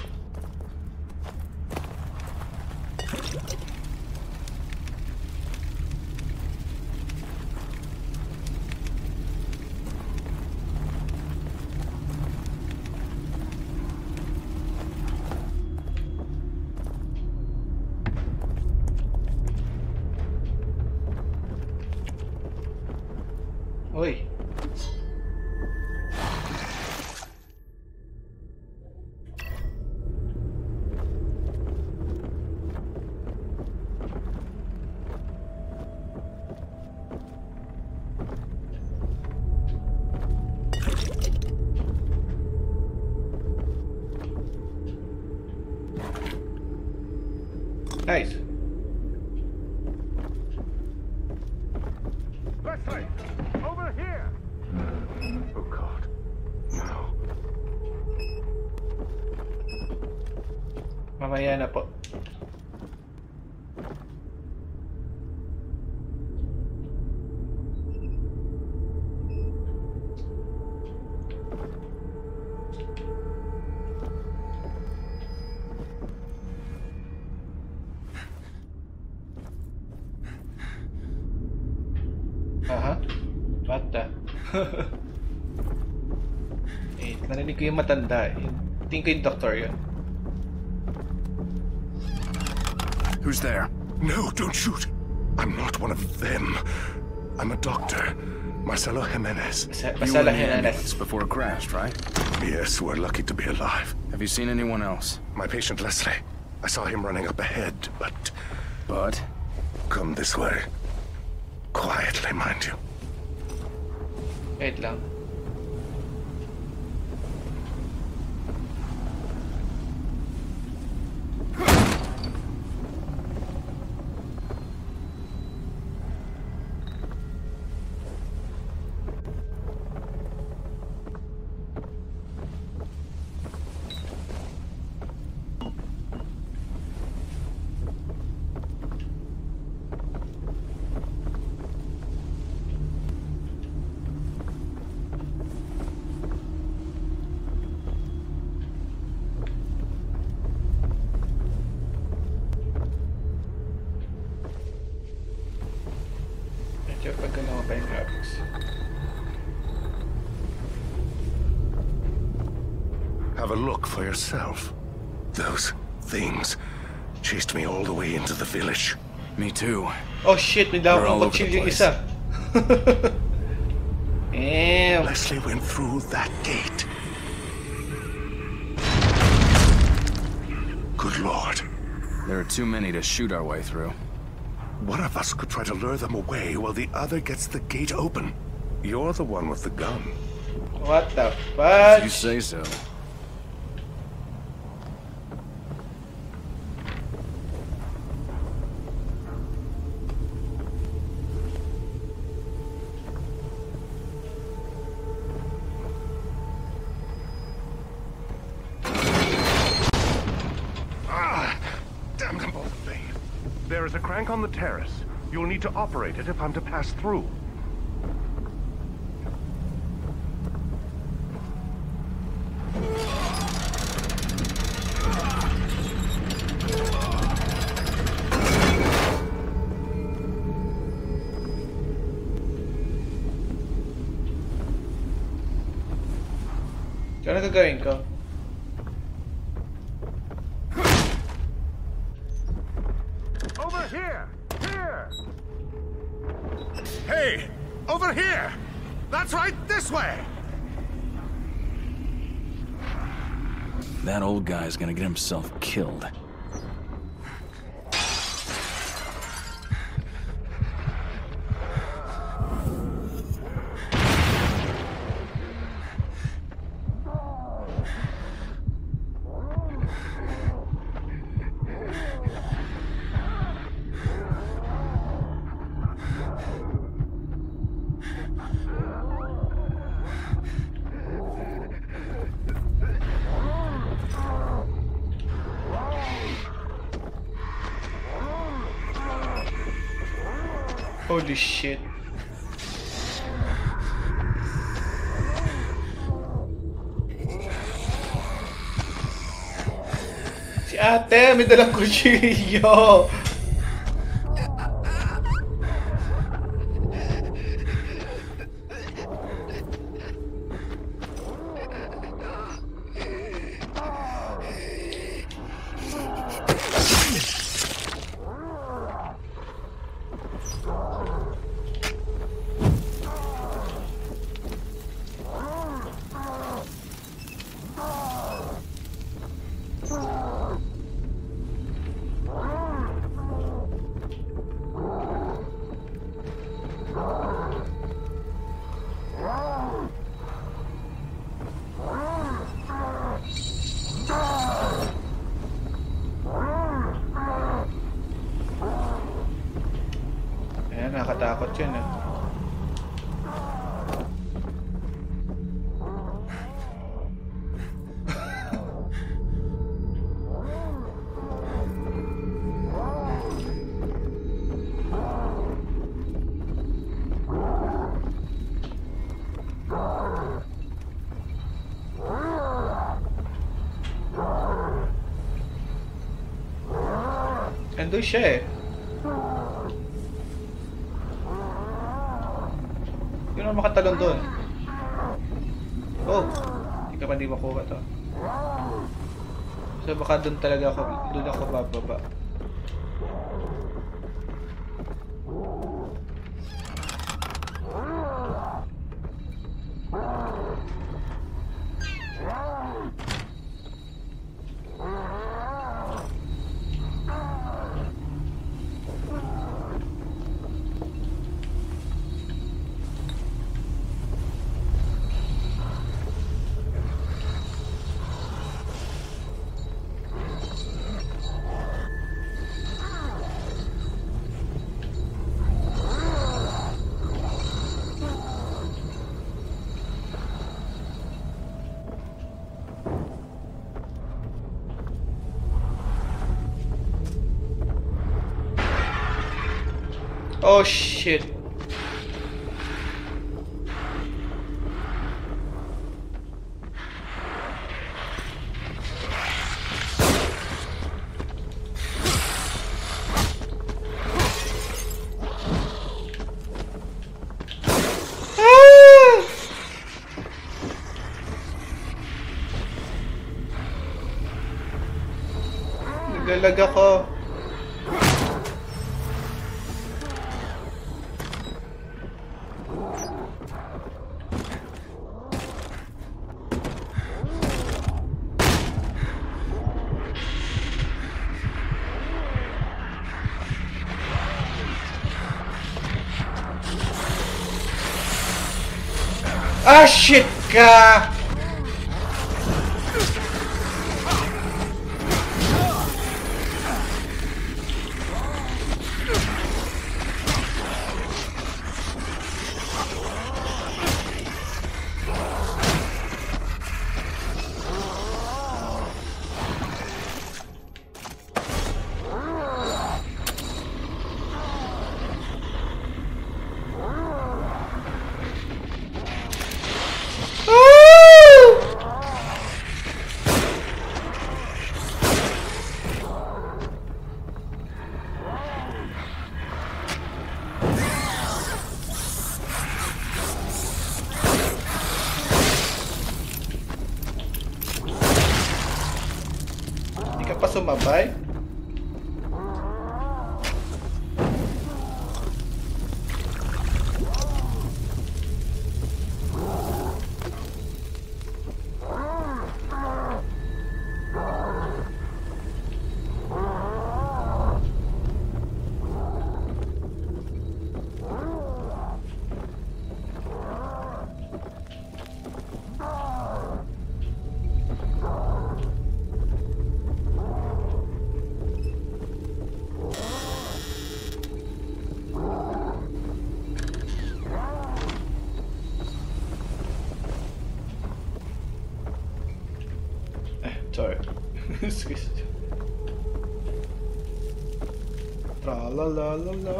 Uy. Nice. Leslie, over here. Oh God, no. Mamaya na po. Aha. What the? Eh, narinig ko yung matanda. Tingin ko yung doktor yun. Who's there? No, don't shoot. I'm not one of them. I'm a doctor. Marcelo Jimenez. Basa- You Basala were in the Jimenez. ambulance before it crashed, right? Yes, we're lucky to be alive. Have you seen anyone else? My patient Leslie. I saw him running up ahead, but But? come this way. Quietly, mind you. Wait lang. have a look for yourself. Those things chased me all the way into the village. Me too. Oh shit, may They're all daw over the kutsilyo yung place. isa. Damn. Leslie went through that gate. Good Lord. There are too many to shoot our way through. One of us could try to lure them away while the other gets the gate open. You're the one with the gun. What the If fuck? you say so. Ah! Damnable thing. There is a crank on the terrace. You'll need to operate it if I'm to pass through. Ano gagawin ko? Over here! Here! Hey! Over here! That's right, this way! That old guy's gonna get himself killed. Holy shit. Si ate, may dalang kutsilyo. Ayan, nakakatakot yun eh. Ando siya eh. Yun ang makatalon doon. Oh! Hindi ka pa hindi makuha to. So baka doon talaga ako, doon ako bababa. Oh shit. Naglalag ako. Ah, shit ka! Sumabay? Sorry. Tra la la la la.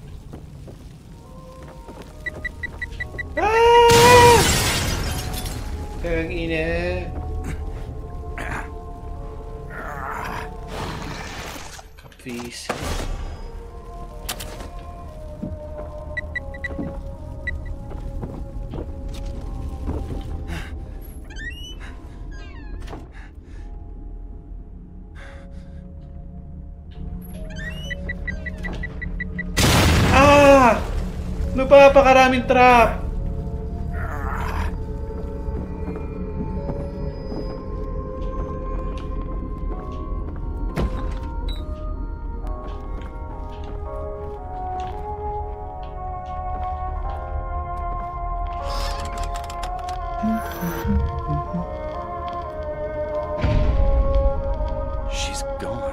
Ah! Ang init. Kapis. Napapakaraming trap. She's gone.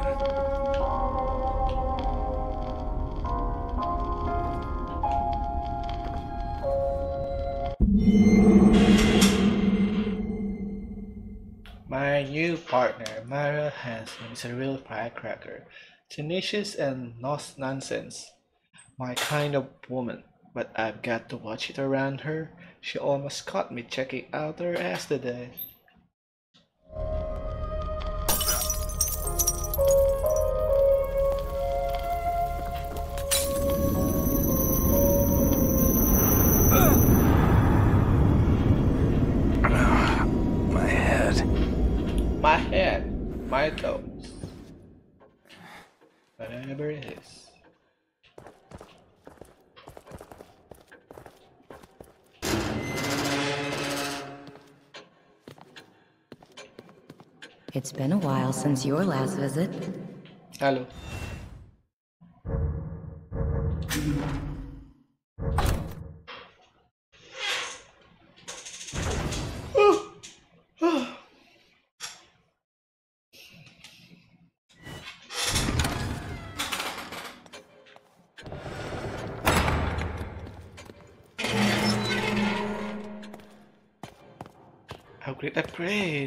My new partner, Mara Hanson, is a real firecracker. Tenacious and no nonsense. My kind of woman. But I've got to watch it around her. She almost caught me checking out her ass today. My head. My head. My toes. Whatever it is. It's been a while since your last visit. Hello. Upgrade, upgrade.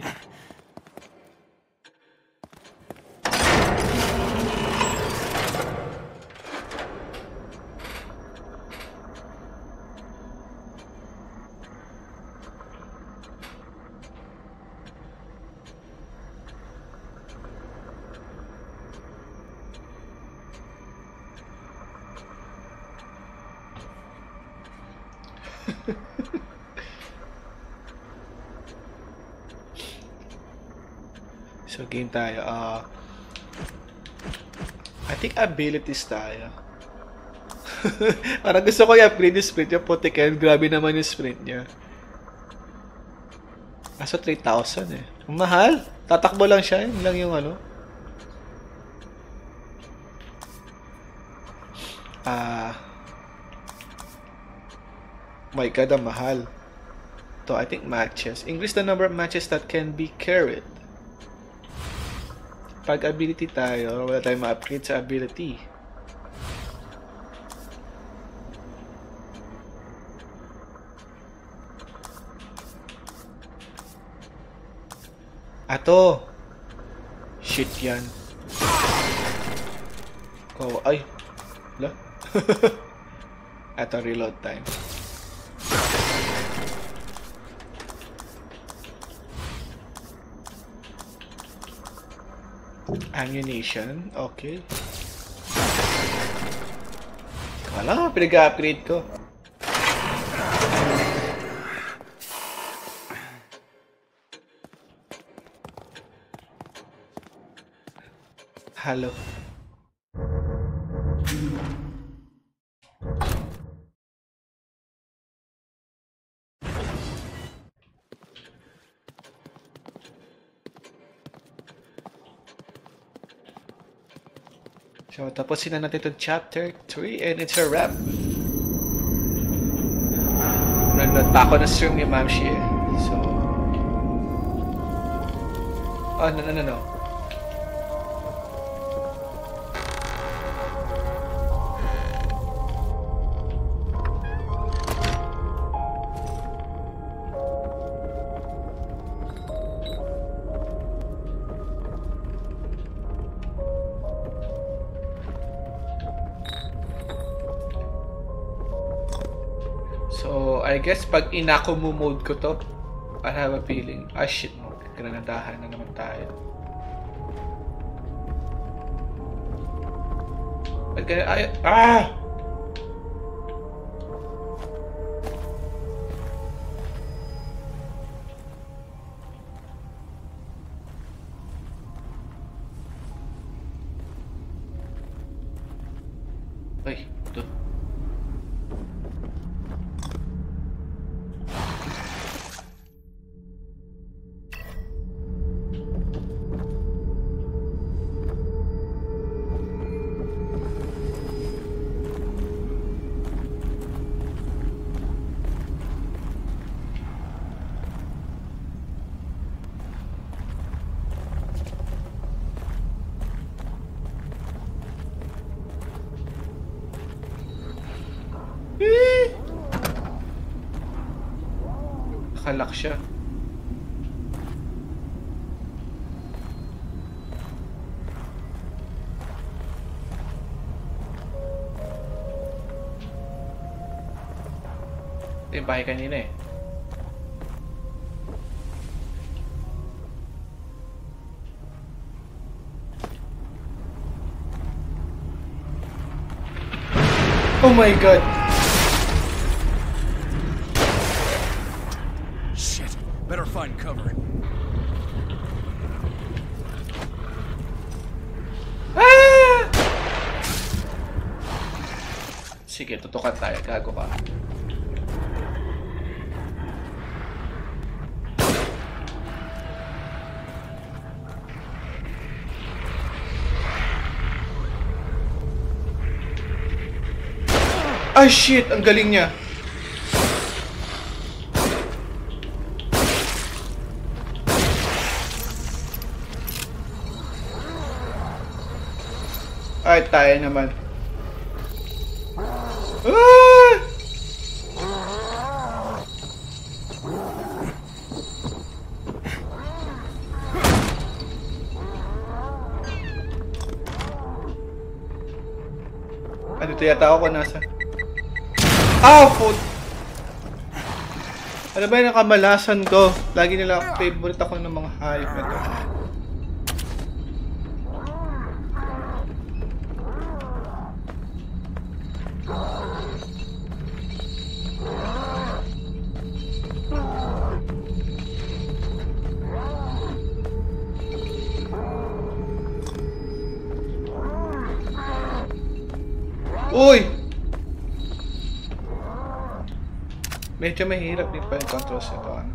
So game tayo. Uh, I think abilities tayo. Parang gusto ko i-upgrade yung sprint niya. Puti Ken, grabe naman yung sprint niya. Kaso three thousand eh. Ang mahal. Tatakbo lang siya. Yun lang yung ano. Ah. My God, ang mahal. To I think matches. Increase the number of matches that can be carried. Pag ability tayo, wala tayong ma-upgrade sa ability. Ato. Shit yan. Oh, ay. La. Ato reload time. Ammunition, okay. Wala, pinag-upgrade ko. Hello. So, tapusin na natin itong chapter three and it's a wrap. Nanonood pa ako ng stream ni Ma'am Shi eh. So... Oh, no, no, no, no. So, I guess pag inakumu mode ko to, I have a feeling, ah shit, granadahan na naman tayo. Pag ay, ah! Ay, ito. Nakalak siya. Ito yung bahay kanina eh. Oh my God! Shit, better find cover. Ah! Sige, tutukan tayo. Gago ka. Ah, shit! Ang galing niya. Ay, tayo naman. Ah! Ah, dito yata ako nasa. Ah, foot! Ano ba yung nakamalasan ko? Lagi nila favorite ako ng mga hayop na to. Uy! Medyo mahirap din pa yung controls nito. Ano?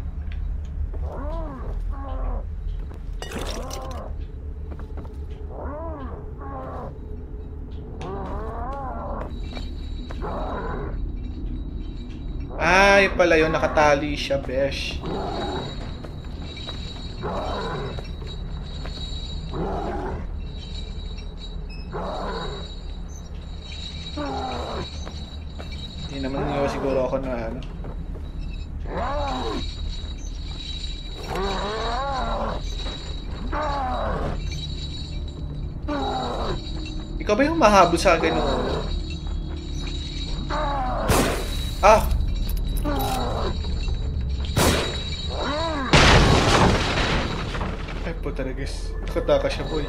Ah, yun pala yun. Nakatali siya, besh. Hindi naman niyo siguro ako na ano. Ikaw ba yung mahabol sa akin? O? Ah! Ay po talaga. Nakataka siya po eh.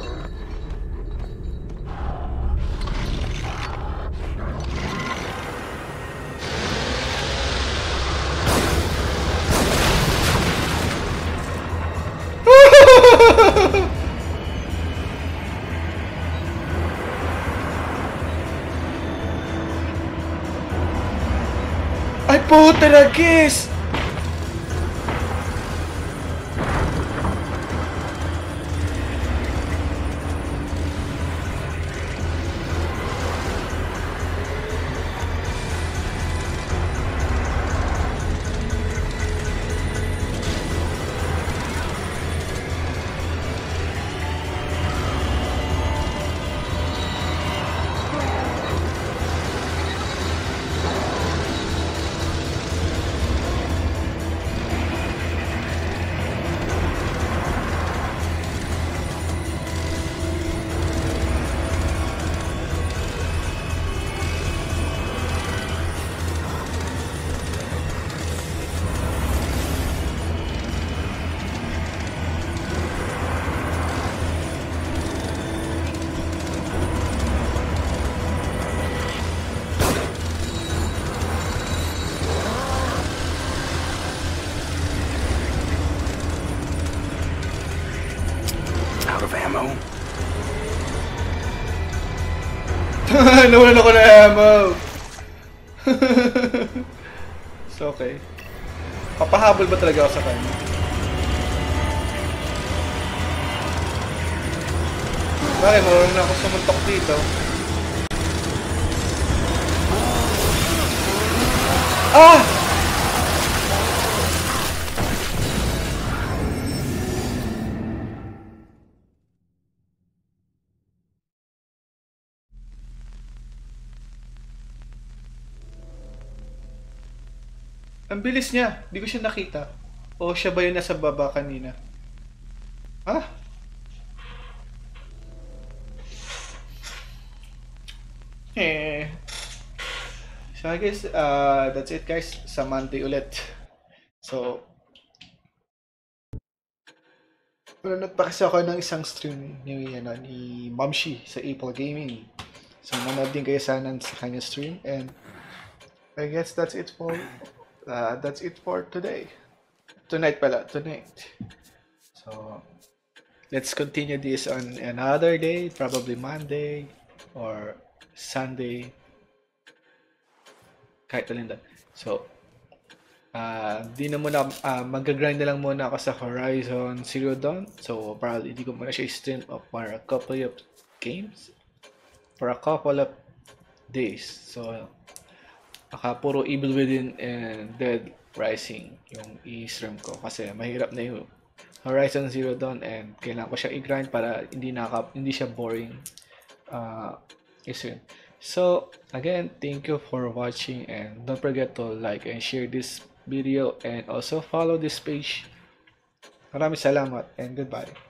Ay po talaga. Out of ammo? Nawalan ako na ammo. It's okay. Papahabol ba talaga ako sa kanya? Bakit? Marunong na ako sumuntok dito. Ah! Ang bilis niya. Hindi ko siya nakita. O siya ba yun nasa baba kanina? Ha? Eh. So I guess uh, that's it guys. Sa Monday ulit. So nanonood pa kasi ako ng isang stream ni, ano, ni Momshi sa Apple Gaming. So nanonood din kayo sana sa kanya stream. And I guess that's it for Uh, that's it for today. Tonight pala, tonight. So, let's continue this on another day, probably Monday or Sunday. Kahit alin doon. So, uh, di na muna, uh, mag-grind na lang muna ako sa Horizon Zero Dawn. So, probably hindi ko muna siya stream up for a couple of games. For a couple of days. So, baka puro Evil Within and Dead Rising yung i-stream ko kasi mahirap na yung Horizon Zero Dawn and kailangan ko siya i-grind para hindi naka, hindi siya boring uh, i-stream. So again, thank you for watching and don't forget to like and share this video and also follow this page. Maraming salamat and goodbye.